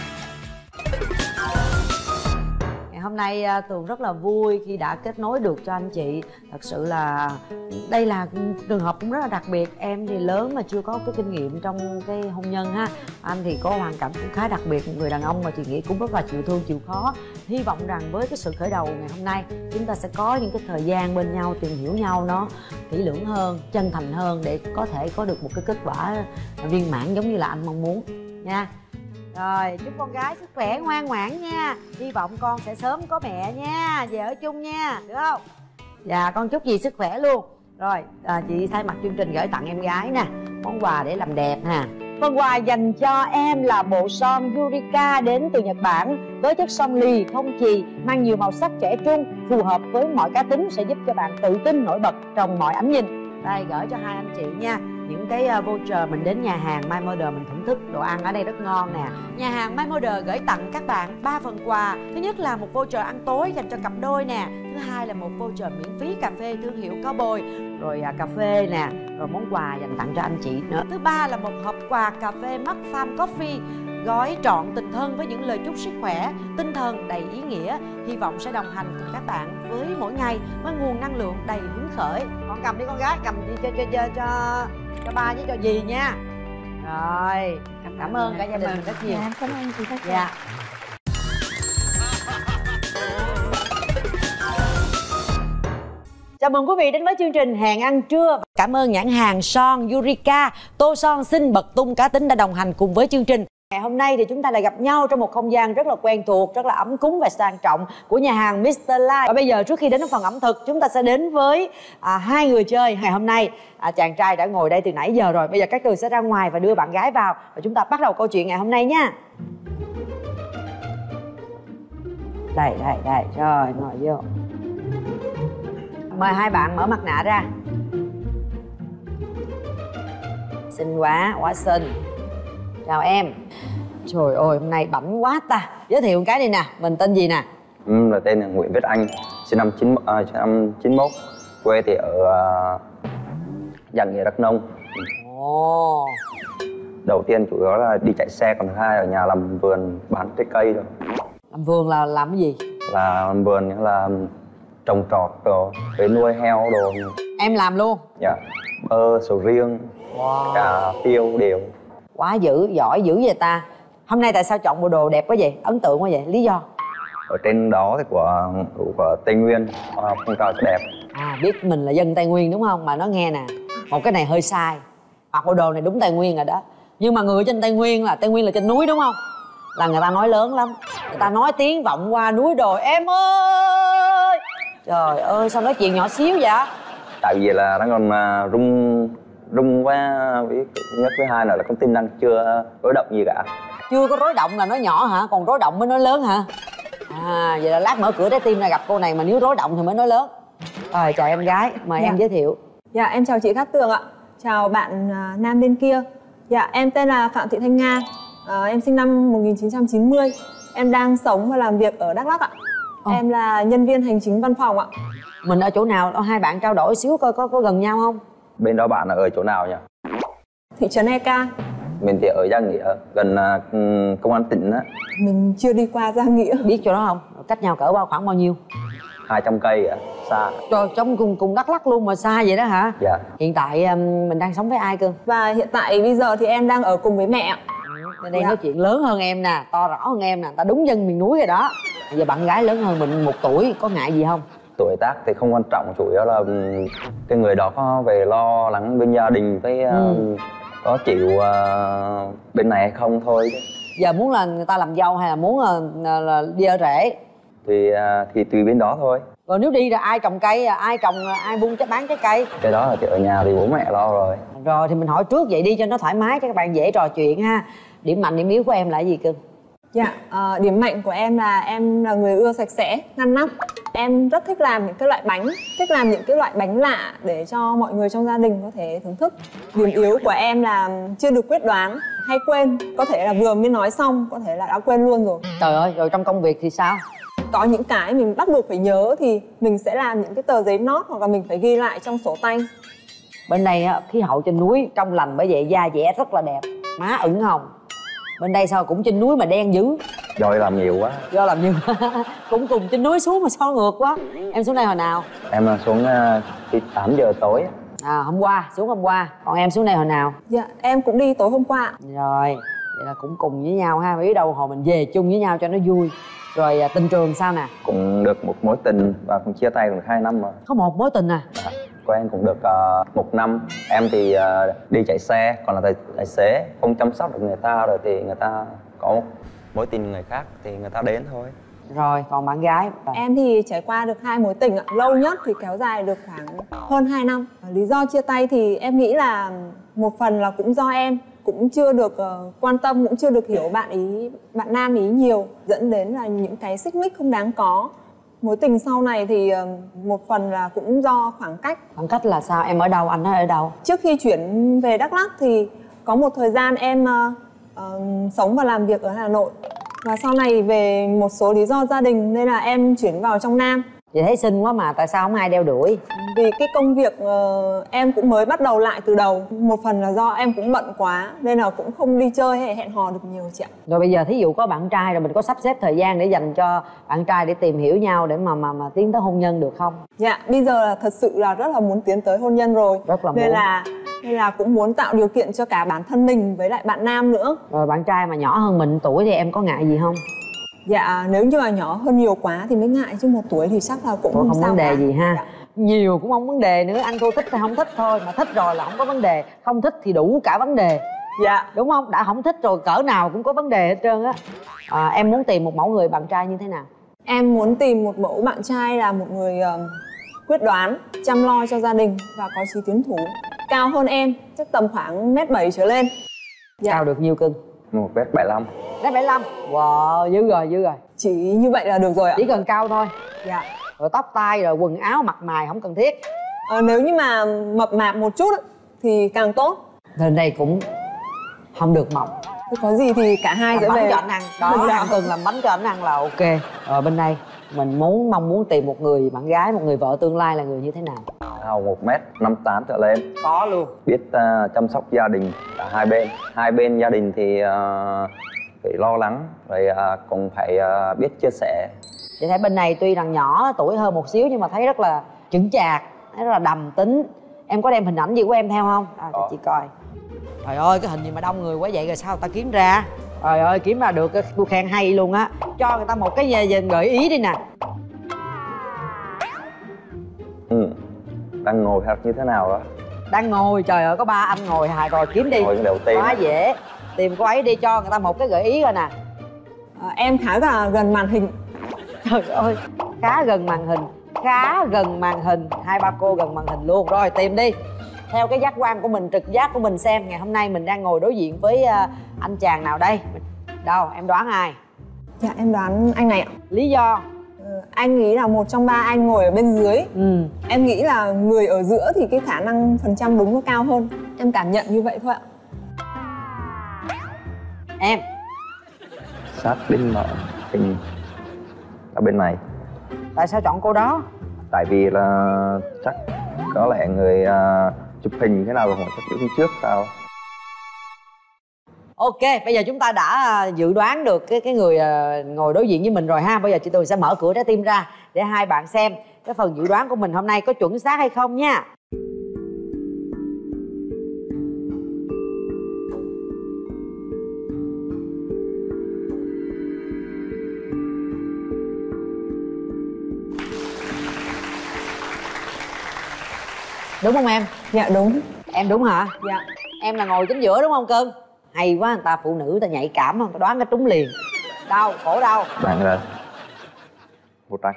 Ngày hôm nay Tường rất là vui khi đã kết nối được cho anh chị. Thật sự là đây là trường hợp cũng rất là đặc biệt. Em thì lớn mà chưa có cái kinh nghiệm trong cái hôn nhân ha. Anh thì có hoàn cảnh cũng khá đặc biệt, một người đàn ông mà chị nghĩ cũng rất là chịu thương chịu khó. Hy vọng rằng với cái sự khởi đầu ngày hôm nay, chúng ta sẽ có những cái thời gian bên nhau, tìm hiểu nhau nó kỹ lưỡng hơn, chân thành hơn để có thể có được một cái kết quả viên mãn giống như là anh mong muốn nha. Rồi, chúc con gái sức khỏe ngoan ngoãn nha. Hy vọng con sẽ sớm có mẹ nha, về ở chung nha, được không? Dạ, con chúc dì sức khỏe luôn. Rồi, à, chị thay mặt chương trình gửi tặng em gái nè, món quà để làm đẹp ha. Phần quà dành cho em là bộ son Yurika đến từ Nhật Bản với chất son lì không chì, mang nhiều màu sắc trẻ trung, phù hợp với mọi cá tính, sẽ giúp cho bạn tự tin nổi bật trong mọi ánh nhìn. Đây gửi cho hai anh chị nha. Những cái uh, voucher mình đến nhà hàng My Model mình thưởng thức đồ ăn ở đây rất ngon nè. Nhà hàng My Model gửi tặng các bạn ba phần quà. Thứ nhất là một voucher ăn tối dành cho cặp đôi nè. Thứ hai là một voucher miễn phí cà phê thương hiệu Cowboy. Rồi uh, cà phê nè. Rồi món quà dành tặng cho anh chị nữa. Thứ ba là một hộp quà cà phê Mac Farm Coffee, gói trọn tình thân với những lời chúc sức khỏe, tinh thần đầy ý nghĩa. Hy vọng sẽ đồng hành cùng các bạn với mỗi ngày với nguồn năng lượng đầy hứng khởi. Con cầm đi con gái, cầm đi cho cho cho cho, cho ba với cho dì nha. Rồi, cảm, cảm ơn cả gia đình mình rất nhiều. Dạ, cảm ơn chị. Dạ. Chào mừng quý vị đến với chương trình Hẹn Ăn Trưa. Cảm ơn nhãn hàng son Eureka, tô son xinh bật tung cá tính đã đồng hành cùng với chương trình. Ngày hôm nay thì chúng ta lại gặp nhau trong một không gian rất là quen thuộc, rất là ấm cúng và sang trọng của nhà hàng mít tơ Lai. Và bây giờ trước khi đến với phần ẩm thực, chúng ta sẽ đến với à, hai người chơi. Ngày hôm nay à, chàng trai đã ngồi đây từ nãy giờ rồi. Bây giờ các từ sẽ ra ngoài và đưa bạn gái vào. Và chúng ta bắt đầu câu chuyện ngày hôm nay nha. Đây, đây, đây. Rồi, ngồi vô. Mời hai bạn mở mặt nạ ra. Xinh quá, quá xinh. Chào em. Trời ơi, hôm nay bảnh quá ta. Giới thiệu một cái đi nè, mình tên gì nè? Ừ, là tên là Nguyễn Viết Anh, sinh năm chín uh, sinh năm chín mốt, quê thì ở uh, Giang Nghĩa, Đắk Nông. Ồ. Đầu tiên chủ yếu là đi chạy xe, còn thứ hai ở nhà làm vườn bán trái cây rồi. Làm vườn là làm cái gì? Là làm vườn nghĩa là trồng trọt đồ, với nuôi heo đồ. Em làm luôn? Dạ, bơ, sầu riêng, wow. Cà tiêu đều. Quá dữ, giỏi dữ vậy ta. Hôm nay tại sao chọn bộ đồ đẹp quá vậy? Ấn tượng quá vậy? Lý do? Ở trên đó thì của của Tây Nguyên, phong trào đẹp. À, biết mình là dân Tây Nguyên đúng không? Mà nó nghe nè, một cái này hơi sai. Mặc bộ đồ này đúng Tây Nguyên rồi đó. Nhưng mà người trên Tây Nguyên là Tây Nguyên là trên núi đúng không? Là người ta nói lớn lắm. Người ta nói tiếng vọng qua núi đồi. Em ơi! Trời ơi, sao nói chuyện nhỏ xíu vậy? Tại vì là nó còn uh, rung rung quá, biết nhất với hai là con tim đang chưa rối động gì cả. Chưa có rối động là nói nhỏ hả? Còn rối động mới nói lớn hả? À, vậy là lát mở cửa trái tim ra gặp cô này mà nếu rối động thì mới nói lớn. Rồi, chào em gái, mời dạ. em giới thiệu. Dạ, em chào chị Cát Tường ạ. Chào bạn uh, nam bên kia. Dạ, em tên là Phạm Thị Thanh Nga. uh, Em sinh năm một nghìn chín trăm chín mươi. Em đang sống và làm việc ở Đắk Lắk ạ. Ồ. Em là nhân viên hành chính văn phòng ạ. Mình ở chỗ nào? Hai bạn trao đổi xíu coi có, có gần nhau không? Bên đó bạn ở chỗ nào nhỉ? Thị trấn e ca. Mình thì ở Giang Nghĩa, gần uh, công an tỉnh á. Mình chưa đi qua Giang Nghĩa. Biết chỗ đó không? Cách nhau cỡ bao khoảng bao nhiêu? hai trăm cây ạ, xa. Trời, trong cùng cùng Đắk Lắk luôn mà xa vậy đó hả? Dạ. Hiện tại um, mình đang sống với ai cơ? Và hiện tại bây giờ thì em đang ở cùng với mẹ. Bên đây dạ. nói chuyện lớn hơn em nè, to rõ hơn em nè, ta đúng dân miền núi rồi đó. Bây giờ bạn gái lớn hơn mình một tuổi, có ngại gì không? Tuổi tác thì không quan trọng, chủ yếu là cái người đó có về lo lắng bên gia đình với ừ. uh, có chịu uh, bên này hay không thôi. Giờ muốn là người ta làm dâu hay là muốn là, là, là đi ở rể? Thì uh, thì tùy bên đó thôi. Rồi nếu đi là ai trồng cây, ai trồng, ai buôn trái bán trái cây? Cái đó là thì ở nhà thì bố mẹ lo rồi. Rồi thì mình hỏi trước vậy đi cho nó thoải mái cho các bạn dễ trò chuyện ha. Điểm mạnh, điểm yếu của em là gì cưng? Dạ, uh, điểm mạnh của em là em là người ưa sạch sẽ, ngăn nắp. Em rất thích làm những cái loại bánh, thích làm những cái loại bánh lạ để cho mọi người trong gia đình có thể thưởng thức. Điểm yếu của em là chưa được quyết đoán, hay quên. Có thể là vừa mới nói xong, có thể là đã quên luôn rồi. Trời ơi, rồi trong công việc thì sao? Có những cái mình bắt buộc phải nhớ thì mình sẽ làm những cái tờ giấy nốt hoặc là mình phải ghi lại trong sổ tay. Bên đây khí hậu trên núi trong lành, bởi vậy da dẻ rất là đẹp, má ửng hồng. Bên đây sao cũng trên núi mà đen dữ? Do làm nhiều quá. Do làm nhiều cũng cùng trên núi xuống mà sao ngược quá. Em xuống đây hồi nào? Em xuống khi uh, tám giờ tối. À, hôm qua, xuống hôm qua. Còn em xuống đây hồi nào? Dạ, em cũng đi tối hôm qua. Rồi, vậy là cũng cùng với nhau ha. Biết đâu hồi mình về chung với nhau cho nó vui. Rồi tình trường sao nè? Cũng được một mối tình và cũng chia tay được hai năm rồi. Có một mối tình à? Dạ. Quen cũng được uh, một năm. Em thì uh, đi chạy xe, còn là tài, tài xế, không chăm sóc được người ta rồi thì người ta có một mối tình người khác thì người ta đến thôi. Rồi, còn bạn gái? Em thì trải qua được hai mối tình ạ. Lâu nhất thì kéo dài được khoảng hơn hai năm. Lý do chia tay thì em nghĩ là một phần là cũng do em cũng chưa được uh, quan tâm, cũng chưa được hiểu bạn ý, bạn nam ý nhiều, dẫn đến là những cái xích mích không đáng có. Mối tình sau này thì ờ, một phần là cũng do khoảng cách. Khoảng cách là sao? Em ở đâu, anh ấy ở đâu? Trước khi chuyển về Đắk Lắk thì có một thời gian em uh, uh, sống và làm việc ở Hà Nội. Và sau này về một số lý do gia đình nên là em chuyển vào trong Nam. Vậy thấy xinh quá mà, tại sao không ai đeo đuổi? Vì cái công việc uh, em cũng mới bắt đầu lại từ đầu. Một phần là do em cũng bận quá nên là cũng không đi chơi hay hẹn hò được nhiều chị ạ. Rồi bây giờ thí dụ có bạn trai rồi mình có sắp xếp thời gian để dành cho bạn trai để tìm hiểu nhau để mà mà mà tiến tới hôn nhân được không? Dạ, bây giờ là thật sự là rất là muốn tiến tới hôn nhân rồi. Rất là nên muốn. là nên là cũng muốn tạo điều kiện cho cả bản thân mình với lại bạn nam nữa. Rồi bạn trai mà nhỏ hơn mình tuổi thì em có ngại gì không? Dạ, nếu như là nhỏ hơn nhiều quá thì mới ngại, chứ một tuổi thì chắc là cũng Ủa, không sao vấn đề cả. gì ha. Dạ. Nhiều cũng không vấn đề nữa, ăn thua thích hay không thích thôi. Mà thích rồi là không có vấn đề, không thích thì đủ cả vấn đề. Dạ. Đúng không? Đã không thích rồi cỡ nào cũng có vấn đề hết trơn á. À, em muốn tìm một mẫu người bạn trai như thế nào? Em muốn tìm một mẫu bạn trai là một người uh, quyết đoán, chăm lo cho gia đình và có chí tiến thủ. Cao hơn em, chắc tầm khoảng mét bảy trở lên. Dạ. Cao được nhiêu cưng? Một mét bảy lăm. Mét bảy lăm. Wow, dữ rồi, dữ rồi. Chỉ như vậy là được rồi ạ. Chỉ cần cao thôi. Dạ. Rồi tóc tai, rồi quần áo, mặt mày không cần thiết. À, nếu như mà mập mạp một chút thì càng tốt. Lên đây cũng không được mỏng. Thì có gì thì cả hai sẽ làm về. bánh cho anh ăn. Đó, em cần làm bánh cho anh ăn là ok. Rồi bên đây mình muốn mong muốn tìm một người bạn gái, một người vợ tương lai là người như thế nào? Cao một mét năm tám trở lên. Có luôn. Biết uh, chăm sóc gia đình cả hai bên. Hai bên gia đình thì uh, phải lo lắng, rồi uh, cũng phải uh, biết chia sẻ. Chị thấy bên này tuy rằng nhỏ tuổi hơn một xíu nhưng mà thấy rất là chững chạc, thấy rất là đầm tính. Em có đem hình ảnh gì của em theo không? À, cho chị coi. Trời ơi, cái hình gì mà đông người quá vậy rồi sao người ta kiếm ra? Trời ơi, kiếm ra được tôi khen hay luôn á. Cho người ta một cái gì gợi ý đi nè. Ừ. Đang ngồi hoặc như thế nào đó? Đang ngồi, trời ơi, có ba anh ngồi hài rồi, kiếm đi. Ngồi đầu tiên. Quá dễ. Tìm cô ấy đi, cho người ta một cái gợi ý coi nè. À, em khá là gần màn hình. Trời ơi, khá gần màn hình. Khá gần màn hình. Hai ba cô gần màn hình luôn. Rồi, tìm đi. Theo cái giác quan của mình, trực giác của mình xem ngày hôm nay mình đang ngồi đối diện với uh, anh chàng nào đây? Đâu, em đoán ai? Dạ, em đoán anh này ạ. Lý do? Ừ, anh nghĩ là một trong ba anh ngồi ở bên dưới. Ừ. Em nghĩ là người ở giữa thì cái khả năng phần trăm đúng nó cao hơn. Em cảm nhận như vậy thôi ạ. Em? Sát bên mở hình ở bên này. Tại sao chọn cô đó? Tại vì là chắc có lẽ người uh, chụp hình thế nào rồi chắc chụp trước sao. Ok, bây giờ chúng ta đã dự đoán được cái cái người uh, ngồi đối diện với mình rồi ha. Bây giờ chị Tường sẽ mở cửa trái tim ra để hai bạn xem cái phần dự đoán của mình hôm nay có chuẩn xác hay không nha. Đúng không em? Dạ đúng. Em đúng hả? Dạ. Em là ngồi chính giữa đúng không cưng? Hay quá, người ta phụ nữ người ta nhạy cảm không? Đoán cái trúng liền. Đâu, cổ đâu? Bạn rồi. Một tay.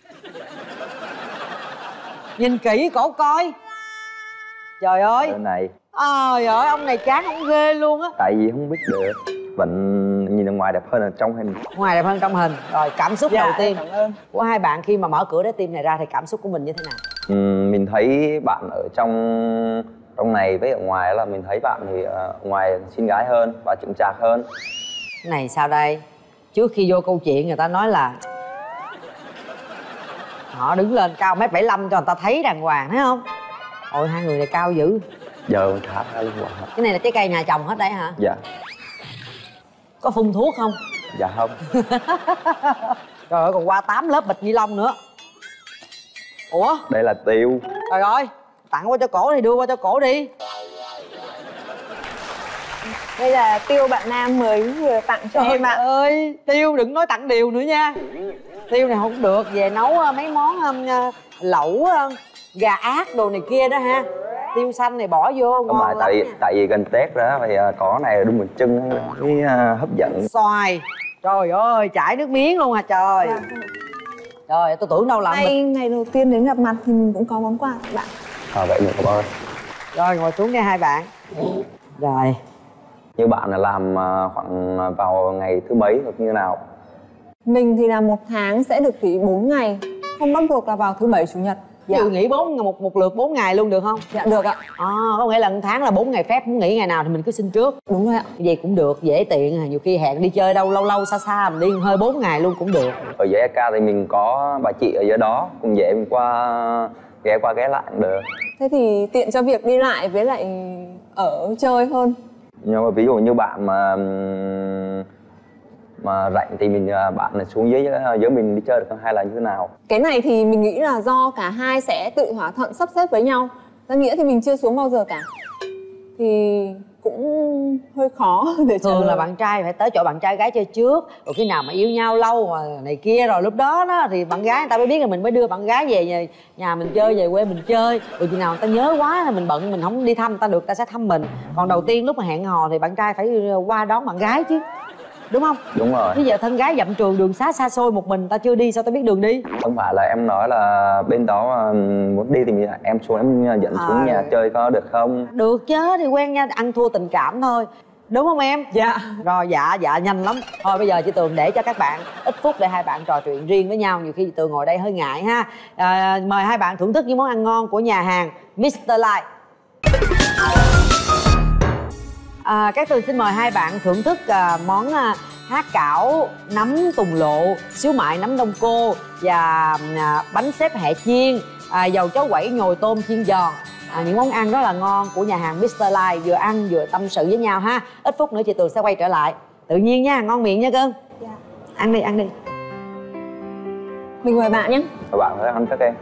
Nhìn kỹ cổ coi. Trời ơi. Bên này. Trời ơi, ông này chán ông ghê luôn á. Tại vì không biết được. Vẫn nhìn ở ngoài đẹp hơn ở trong hình. Ngoài đẹp hơn trong hình. Rồi, cảm xúc Dạ, đầu tiên cảm ơn. của hai bạn khi mà mở cửa trái tim này ra thì cảm xúc của mình như thế nào? Ừ, mình thấy bạn ở trong trong này với ở ngoài là mình thấy bạn thì ở ngoài xinh gái hơn và chững chạc hơn. Cái này sao đây? Trước khi vô câu chuyện người ta nói là họ đứng lên cao mét bảy lăm cho người ta thấy đàng hoàng, thấy không? Ôi, hai người này cao dữ. Giờ mình khá khá linh hoạt. Cái này là trái cây nhà trồng hết đấy hả? Dạ. Có phun thuốc không? Dạ không. Trời ơi, còn qua tám lớp bịch ni lông nữa. Ủa? Đây là tiêu. Trời ơi, tặng qua cho cổ thì đưa qua cho cổ đi. Đây là tiêu bạn nam mới vừa tặng cho em ạ. Trời ơi, tiêu đừng nói tặng điều nữa nha. Tiêu này không được, về nấu mấy món um, lẩu, um, gà ác đồ này kia đó ha. Tiêu xanh này bỏ vô Không ngon phải, lắm tại vì nha. tại vì gần Tết rồi đó, thì có này đúng một chân cái uh, hấp dẫn. Xoài. Trời ơi, chảy nước miếng luôn à trời. Dạ. Trời, tôi tưởng đâu làm Ngày, ngày đầu tiên đến gặp mặt thì mình cũng có món quà tặng bạn. À, vậy mình cảm ơn. Rồi, ngồi xuống nha hai bạn. Rồi. Như bạn là làm uh, khoảng vào ngày thứ mấy hoặc như nào? Mình thì là một tháng sẽ được nghỉ bốn ngày, không bắt buộc là vào thứ bảy chủ nhật. Ví dụ nghỉ bốn một một lượt bốn ngày luôn được không? Dạ được ạ. À, có nghĩa là một tháng là bốn ngày phép, muốn nghỉ ngày nào thì mình cứ xin trước. Đúng rồi ạ. Vậy cũng được, dễ tiện. Nhiều khi hẹn đi chơi đâu lâu lâu xa xa mình đi hơi bốn ngày luôn cũng được. Ở dưới ét ca thì mình có bà chị ở dưới đó, cùng dễ mình qua ghé qua ghé lại cũng được. Thế thì tiện cho việc đi lại với lại ở chơi hơn. Nhưng mà ví dụ như bạn mà mà rảnh thì mình bạn này xuống dưới dưới mình đi chơi được không hay là như thế nào? Cái này thì mình nghĩ là do cả hai sẽ tự thỏa thuận sắp xếp với nhau. Ra nghĩa thì mình chưa xuống bao giờ cả, thì cũng hơi khó để trả Thường lời. là bạn trai phải tới chỗ bạn trai gái chơi trước, rồi khi nào mà yêu nhau lâu mà này kia rồi lúc đó đó thì bạn gái người ta mới biết là mình mới đưa bạn gái về nhà, nhà mình chơi, về quê mình chơi. Rồi khi nào người ta nhớ quá là mình bận mình không đi thăm người ta được, người ta sẽ thăm mình. Còn đầu tiên lúc mà hẹn hò thì bạn trai phải qua đón bạn gái chứ, đúng không? Đúng rồi. Bây giờ thân gái dặm trường đường xá xa xôi một mình, ta chưa đi sao ta biết đường đi? Không phải là em nói là bên đó muốn đi thì em xuống em dẫn xuống À. nhà chơi có được không? Được chứ, thì quen nhau, ăn thua tình cảm thôi. Đúng không em? Dạ. Rồi dạ, dạ nhanh lắm. Thôi bây giờ chị Tường để cho các bạn ít phút để hai bạn trò chuyện riêng với nhau. Nhiều khi chị Tường ngồi đây hơi ngại ha. à, Mời hai bạn thưởng thức những món ăn ngon của nhà hàng mít tơ Lai. à, Các Tường xin mời hai bạn thưởng thức à, món à, há cảo nấm tùng lộ, xíu mại nấm đông cô và à, bánh xếp hẹ chiên, à, dầu cháo quẩy nhồi tôm chiên giòn. À, những món ăn rất là ngon của nhà hàng mít tơ Lai, vừa ăn vừa tâm sự với nhau ha. Ít phút nữa chị Tường sẽ quay trở lại. Tự nhiên nha, ngon miệng nha cưng. Dạ. Ăn đi, ăn đi. Mình mời bạn nhé. Các bạn phải ăn trước em.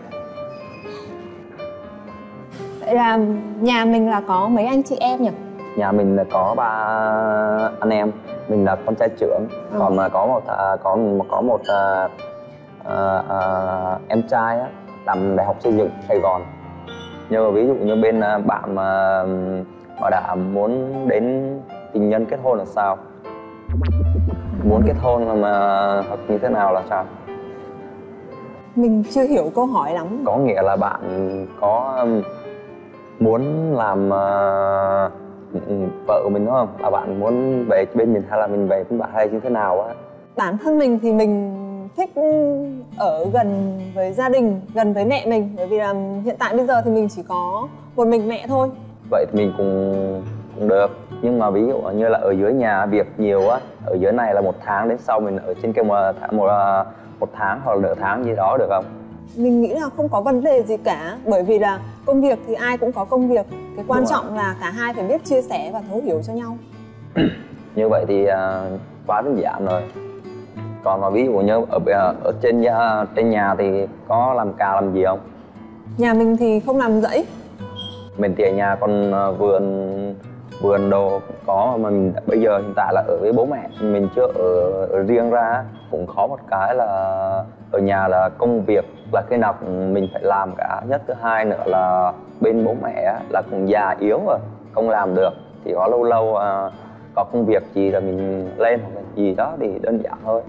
Vậy là nhà mình là có mấy anh chị em nhỉ? Nhà mình là có ba anh em, mình là con trai trưởng, Ừ. còn là có một à, có một có một à, à, à, em trai á, làm đại học xây dựng Sài Gòn. Nhưng mà ví dụ như bên à, bạn mà mà đã muốn đến tình nhân kết hôn là sao? Muốn kết hôn mà hoặc như thế nào là sao? Mình chưa hiểu câu hỏi lắm. Có nghĩa là bạn có um, muốn làm uh, vợ của mình đúng không? Là bạn muốn về bên mình hay là mình về với bạn hay như thế nào á? Bản thân mình thì mình thích ở gần với gia đình, gần với mẹ mình. Bởi vì là hiện tại bây giờ thì mình chỉ có một mình mẹ thôi. Vậy thì mình cũng cũng được. Nhưng mà ví dụ như là ở dưới nhà việc nhiều á, ở dưới này là một tháng, đến sau mình ở trên kia một tháng, một, một tháng hoặc là nửa tháng gì đó được không? Mình nghĩ là không có vấn đề gì cả. Bởi vì là công việc thì ai cũng có công việc. Cái quan Đúng trọng là cả hai phải biết chia sẻ và thấu hiểu cho nhau. Như vậy thì uh, quá đơn giản rồi. Còn mà ví dụ như ở ở trên nhà, trên nhà thì có làm cà làm gì không? Nhà mình thì không làm dãy. Mình thì ở nhà còn uh, vườn vườn đồ có, mà mình bây giờ hiện tại là ở với bố mẹ, mình chưa ở, ở riêng ra. Cũng khó một cái là ở nhà là công việc là cái nào mình phải làm cả nhất. Thứ hai nữa là bên bố mẹ là cũng già yếu rồi, không làm được, thì có lâu lâu uh, có công việc gì là mình lên hoặc là gì đó thì đơn giản thôi.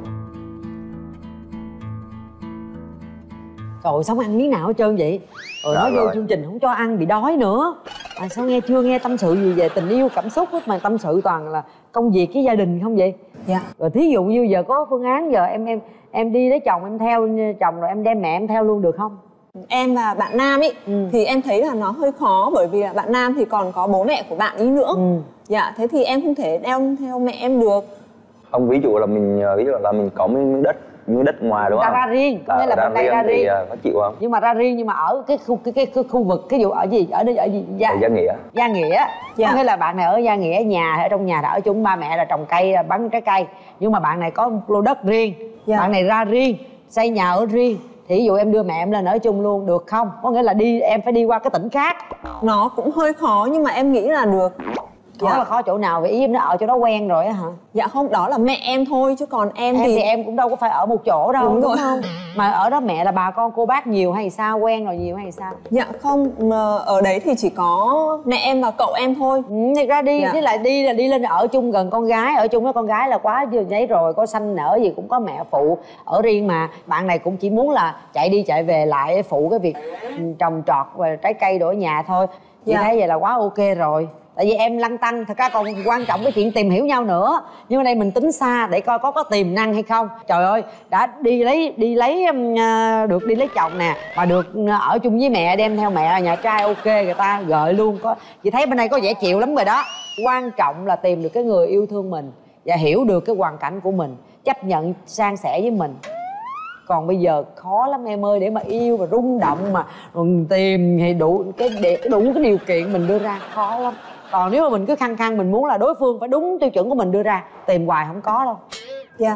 Trời ơi, sống ăn miếng nào hết trơn vậy? Rồi Dạ nói vô rồi. chương trình không cho ăn bị đói nữa. À, sao nghe chưa nghe tâm sự gì về tình yêu cảm xúc hết mà tâm sự toàn là công việc với gia đình không vậy? Dạ. Rồi thí dụ như giờ có phương án giờ em em em đi lấy chồng, em theo chồng rồi em đem mẹ em theo luôn được không? Em và bạn nam ý Ừ. thì em thấy là nó hơi khó. Bởi vì là bạn nam thì còn có bố mẹ của bạn ý nữa. Ừ. Dạ, thế thì em không thể đeo theo mẹ em được. Không, ví dụ là mình ví dụ là mình có miếng đất miếng đất ngoài đúng Ta không? ra riêng, có nghĩa là bên đây ra thì riêng. uh, có chịu không? Nhưng mà ra riêng nhưng mà ở cái khu cái cái, cái khu vực cái vụ ở gì ở đây ở gì gia, Ở Gia Nghĩa. Gia Nghĩa. Dạ. Có nghĩa là bạn này ở Gia Nghĩa, nhà ở trong nhà đã ở chung ba mẹ là trồng cây bán trái cây, nhưng mà bạn này có một lô đất riêng. Dạ. Bạn này ra riêng, xây nhà ở riêng, thì ví dụ em đưa mẹ em lên ở chung luôn được không? Có nghĩa là đi em phải đi qua cái tỉnh khác. Nó cũng hơi khó nhưng mà em nghĩ là được. Khó Dạ. là khó chỗ nào vậy? Ý em nó ở chỗ đó quen rồi á hả? Dạ không, đó là mẹ em thôi chứ còn em, Em thì... thì em cũng đâu có phải ở một chỗ đâu, Đúng đúng, rồi. không? Mà ở đó mẹ là bà con cô bác nhiều hay sao, quen rồi nhiều hay sao? Dạ không, mà ở đấy thì chỉ có mẹ em và cậu em thôi. Ừ, thì ra đi, Dạ. với lại đi là đi lên ở chung gần con gái, ở chung với con gái là quá vừa giấy rồi, có sanh nở gì cũng có mẹ phụ, ở riêng mà. Bạn này cũng chỉ muốn là chạy đi chạy về lại phụ cái việc ừ, trồng trọt và trái cây đổ nhà thôi. Chị Dạ. thấy vậy là quá ok rồi. tại vì em lăn tăn. Thật ra còn quan trọng cái chuyện tìm hiểu nhau nữa, nhưng mà đây mình tính xa để coi có có tiềm năng hay không. Trời ơi, đã đi lấy đi lấy uh, được đi lấy chồng nè, mà được ở chung với mẹ, đem theo mẹ nhà trai ok, người ta gợi luôn. Có chị thấy bên đây có vẻ chịu lắm rồi đó. Quan trọng là tìm được cái người yêu thương mình và hiểu được cái hoàn cảnh của mình, chấp nhận san sẻ với mình. Còn bây giờ khó lắm em ơi, để mà yêu và rung động mà rồi tìm thì đủ cái đủ cái điều kiện mình đưa ra khó lắm. Còn nếu mà mình cứ khăng khăng mình muốn là đối phương phải đúng tiêu chuẩn của mình đưa ra, tìm hoài không có đâu. Dạ.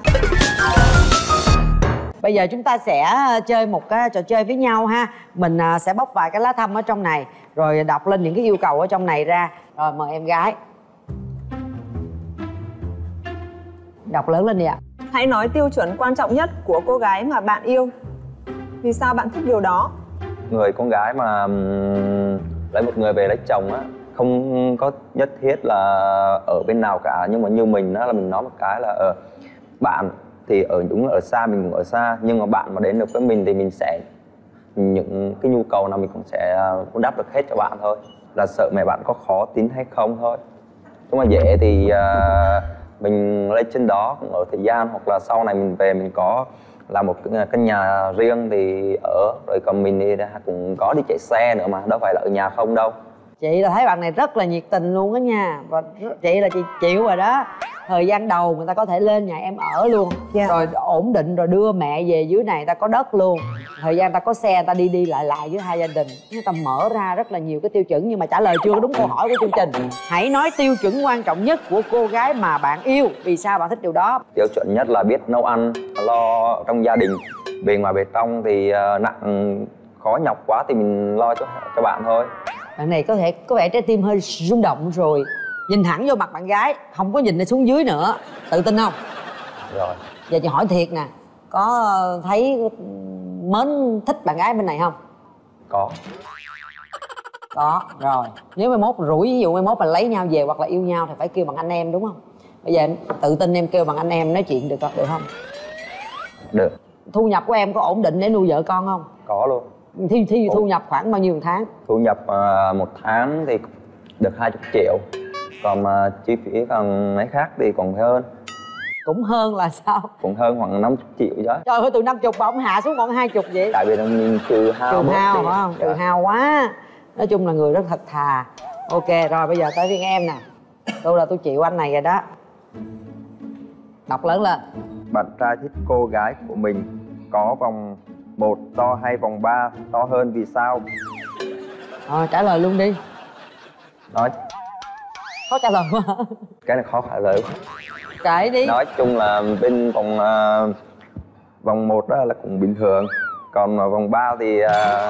Bây giờ chúng ta sẽ chơi một cái trò chơi với nhau ha. Mình sẽ bóc vài cái lá thăm ở trong này, rồi đọc lên những cái yêu cầu ở trong này ra. Rồi mời em gái đọc lớn lên đi ạ. Hãy nói tiêu chuẩn quan trọng nhất của cô gái mà bạn yêu. Vì sao bạn thích điều đó? Người con gái mà um, lấy một người về lấy chồng á, không có nhất thiết là ở bên nào cả, nhưng mà như mình á là mình nói một cái là ở bạn thì ở đúng ở xa, mình cũng ở xa, nhưng mà bạn mà đến được với mình thì mình sẽ những cái nhu cầu nào mình cũng sẽ uh, đáp được hết cho bạn thôi. Là sợ mẹ bạn có khó tính hay không thôi. Nếu mà dễ thì uh, mình lên trên đó cũng ở thời gian, hoặc là sau này mình về mình có làm một căn nhà riêng thì ở, rồi còn mình thì cũng có đi chạy xe nữa mà, đâu phải là ở nhà không đâu. Chị là thấy bạn này rất là nhiệt tình luôn đó nha, và chị là chị chịu rồi đó. Thời gian đầu người ta có thể lên nhà em ở luôn, yeah. Rồi ổn định rồi đưa mẹ về dưới này, người ta có đất luôn. Thời gian người ta có xe, người ta đi đi lại lại với hai gia đình. Người ta mở ra rất là nhiều cái tiêu chuẩn, nhưng mà trả lời chưa đúng câu hỏi của chương trình. Hãy nói tiêu chuẩn quan trọng nhất của cô gái mà bạn yêu. Vì sao bạn thích điều đó? Tiêu chuẩn nhất là biết nấu ăn, lo trong gia đình. Bề ngoài bề trong thì nặng khó nhọc quá thì mình lo cho cho bạn thôi. Bạn này có thể có vẻ trái tim hơi rung động rồi. Nhìn thẳng vô mặt bạn gái, không có nhìn xuống dưới nữa. Tự tin không? Rồi. Giờ chị hỏi thiệt nè, có thấy mến thích bạn gái bên này không? Có. Có, rồi. Nếu mai mốt rủi, ví dụ mai mốt mà lấy nhau về hoặc là yêu nhau thì phải kêu bằng anh em đúng không? Bây giờ em tự tin em kêu bằng anh em nói chuyện được không? Được không? Được. Thu nhập của em có ổn định để nuôi vợ con không? Có luôn. Thi, thi thu nhập khoảng bao nhiêu một tháng? Thu nhập uh, một tháng thì được hai mươi triệu. Còn uh, chi phí còn mấy khác thì còn hơn. Cũng hơn là sao? Cũng hơn khoảng năm mươi triệu chứ. Trời ơi, từ năm mươi mà ông hạ xuống còn hai mươi vậy? Tại vì mình trừ hao. Trừ hao phải không? Trừ hao quá. Nói chung là người rất thật thà. Ok, rồi bây giờ tới phiên em nè. Tôi là tôi chịu anh này rồi đó. Đọc lớn lên. Bạn trai thích cô gái của mình có vòng một to hay vòng ba to hơn, vì sao? Rồi trả lời luôn đi. Nói khó trả lời quá. Cái này khó trả lời quá. Kể đi. Nói chung là bên vòng uh, vòng một đó là cũng bình thường, còn vòng ba thì uh,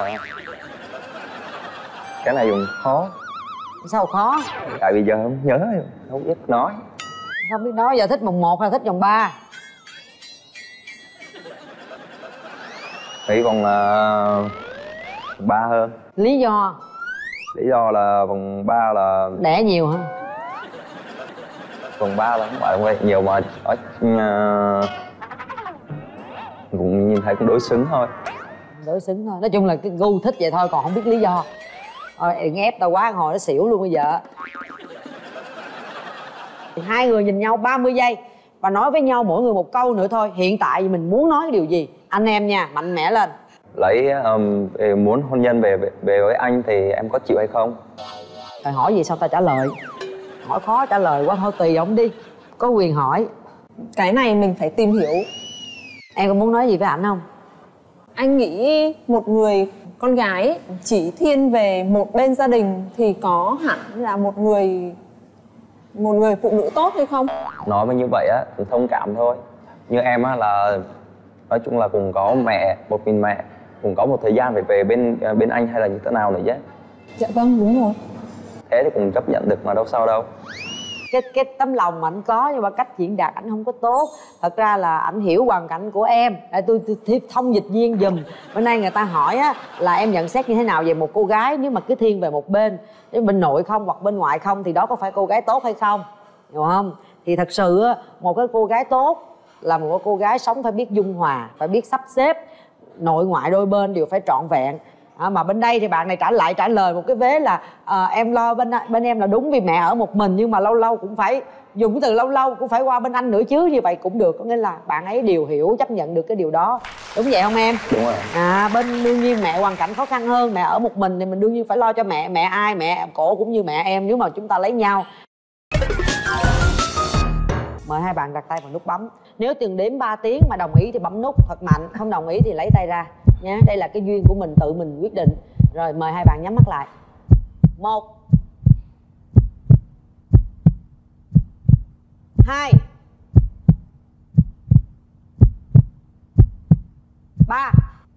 cái này dùng khó. Sao khó? Tại vì giờ không nhớ, không biết nói. Không biết nói, giờ thích vòng một hay thích vòng ba? Nghĩ vòng uh, ba hơn. Lý do? Lý do là vòng ba là đẻ nhiều hả? Vòng ba là không phải vậy nhiều mà ở, uh, cũng nhìn thấy cũng đối xứng thôi. Đối xứng thôi, nói chung là cái gu thích vậy thôi, còn không biết lý do. Thôi đừng ép tao quá, hồi nó xỉu luôn bây giờ. Hai người nhìn nhau ba mươi giây và nói với nhau mỗi người một câu nữa thôi. Hiện tại mình muốn nói cái điều gì? Anh em nha, mạnh mẽ lên. Lấy um, muốn hôn nhân về, về về với anh thì em có chịu hay không? Rồi hỏi gì sao ta trả lời? Hỏi khó trả lời quá, thôi tùy ông đi. Có quyền hỏi. Cái này mình phải tìm hiểu. Em có muốn nói gì với ảnh không? Anh nghĩ một người con gái chỉ thiên về một bên gia đình thì có hẳn là một người một người phụ nữ tốt hay không? Nói với như vậy á, cũng thông cảm thôi. Như em á là nói chung là cũng có mẹ, một mình mẹ, cũng có một thời gian phải về bên bên anh hay là như thế nào nữa chứ. Dạ vâng, đúng rồi. Thế thì cũng chấp nhận được mà đâu sao đâu. Cái, cái tấm lòng mà ảnh có nhưng mà cách diễn đạt ảnh không có tốt. Thật ra là ảnh hiểu hoàn cảnh của em. Để tôi, tôi thông dịch viên giùm. Bữa nay người ta hỏi á, là em nhận xét như thế nào về một cô gái nếu mà cứ thiên về một bên, nếu bên nội không hoặc bên ngoại không thì đó có phải cô gái tốt hay không? Hiểu không? Thì thật sự á, một cái cô gái tốt là một cô gái sống phải biết dung hòa, phải biết sắp xếp, nội ngoại đôi bên đều phải trọn vẹn. à, mà bên đây thì bạn này trả lại trả lời một cái vế là à, em lo bên bên em là đúng vì mẹ ở một mình, nhưng mà lâu lâu cũng phải dùng cái từ lâu lâu cũng phải qua bên anh nữa chứ, như vậy cũng được. Có nghĩa là bạn ấy đều hiểu, chấp nhận được cái điều đó, đúng vậy không em? Đúng rồi. À, bên đương nhiên mẹ hoàn cảnh khó khăn hơn, mẹ ở một mình thì mình đương nhiên phải lo cho mẹ. Mẹ ai? Mẹ cổ cũng như mẹ em nếu mà chúng ta lấy nhau. Mời hai bạn đặt tay vào nút bấm. Nếu từng đếm ba tiếng mà đồng ý thì bấm nút thật mạnh, không đồng ý thì lấy tay ra nhé. Đây là cái duyên của mình, tự mình quyết định. Rồi mời hai bạn nhắm mắt lại. Một, hai, ba.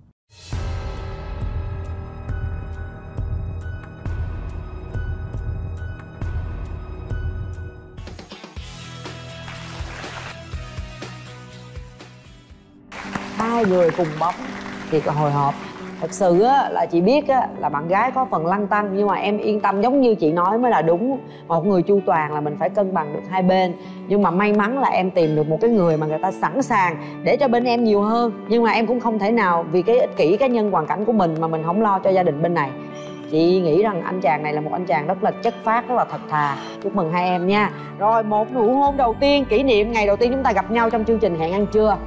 Hai người cùng bấm thì có hồi hộp. Thật sự á, là chị biết á, là bạn gái có phần lăn tăn, nhưng mà em yên tâm, giống như chị nói mới là đúng. Một người chu toàn là mình phải cân bằng được hai bên. Nhưng mà may mắn là em tìm được một cái người mà người ta sẵn sàng để cho bên em nhiều hơn. Nhưng mà em cũng không thể nào vì cái ích kỷ cá nhân hoàn cảnh của mình mà mình không lo cho gia đình bên này. Chị nghĩ rằng anh chàng này là một anh chàng rất là chất phác, rất là thật thà. Chúc mừng hai em nha. Rồi một nụ hôn đầu tiên, kỷ niệm ngày đầu tiên chúng ta gặp nhau trong chương trình Hẹn Ăn Trưa.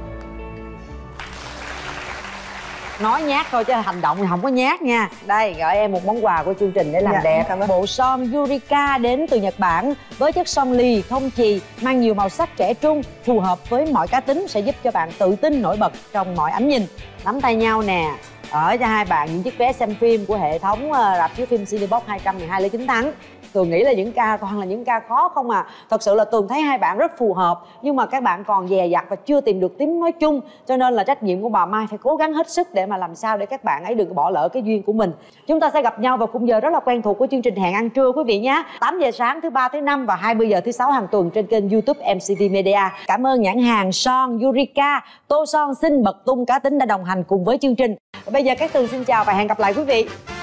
Nói nhát thôi chứ hành động thì không có nhát nha. Đây, gửi em một món quà của chương trình để làm Dạ, đẹp. cảm ơn. Bộ son Yurika đến từ Nhật Bản với chất son lì không chì, mang nhiều màu sắc trẻ trung, phù hợp với mọi cá tính, sẽ giúp cho bạn tự tin nổi bật trong mọi ánh nhìn. Nắm tay nhau nè. Ở cho hai bạn những chiếc vé xem phim của hệ thống rạp chiếu phim Cinebox hai trăm mười hai Lê Chính Thắng. Tường nghĩ là những ca toàn là những ca khó không à. Thật sự là Tường thấy hai bạn rất phù hợp, nhưng mà các bạn còn dè dặt và chưa tìm được tiếng nói chung. Cho nên là trách nhiệm của bà Mai phải cố gắng hết sức để mà làm sao để các bạn ấy đừng bỏ lỡ cái duyên của mình. Chúng ta sẽ gặp nhau vào khung giờ rất là quen thuộc của chương trình Hẹn Ăn Trưa quý vị nhé. Tám giờ sáng thứ ba thứ năm và hai mươi giờ thứ sáu hàng tuần trên kênh YouTube em xê tê Media. Cảm ơn nhãn hàng son Yurika, tô son xinh bật tung cá tính đã đồng hành cùng với chương trình. Bây giờ các Tường xin chào và hẹn gặp lại quý vị.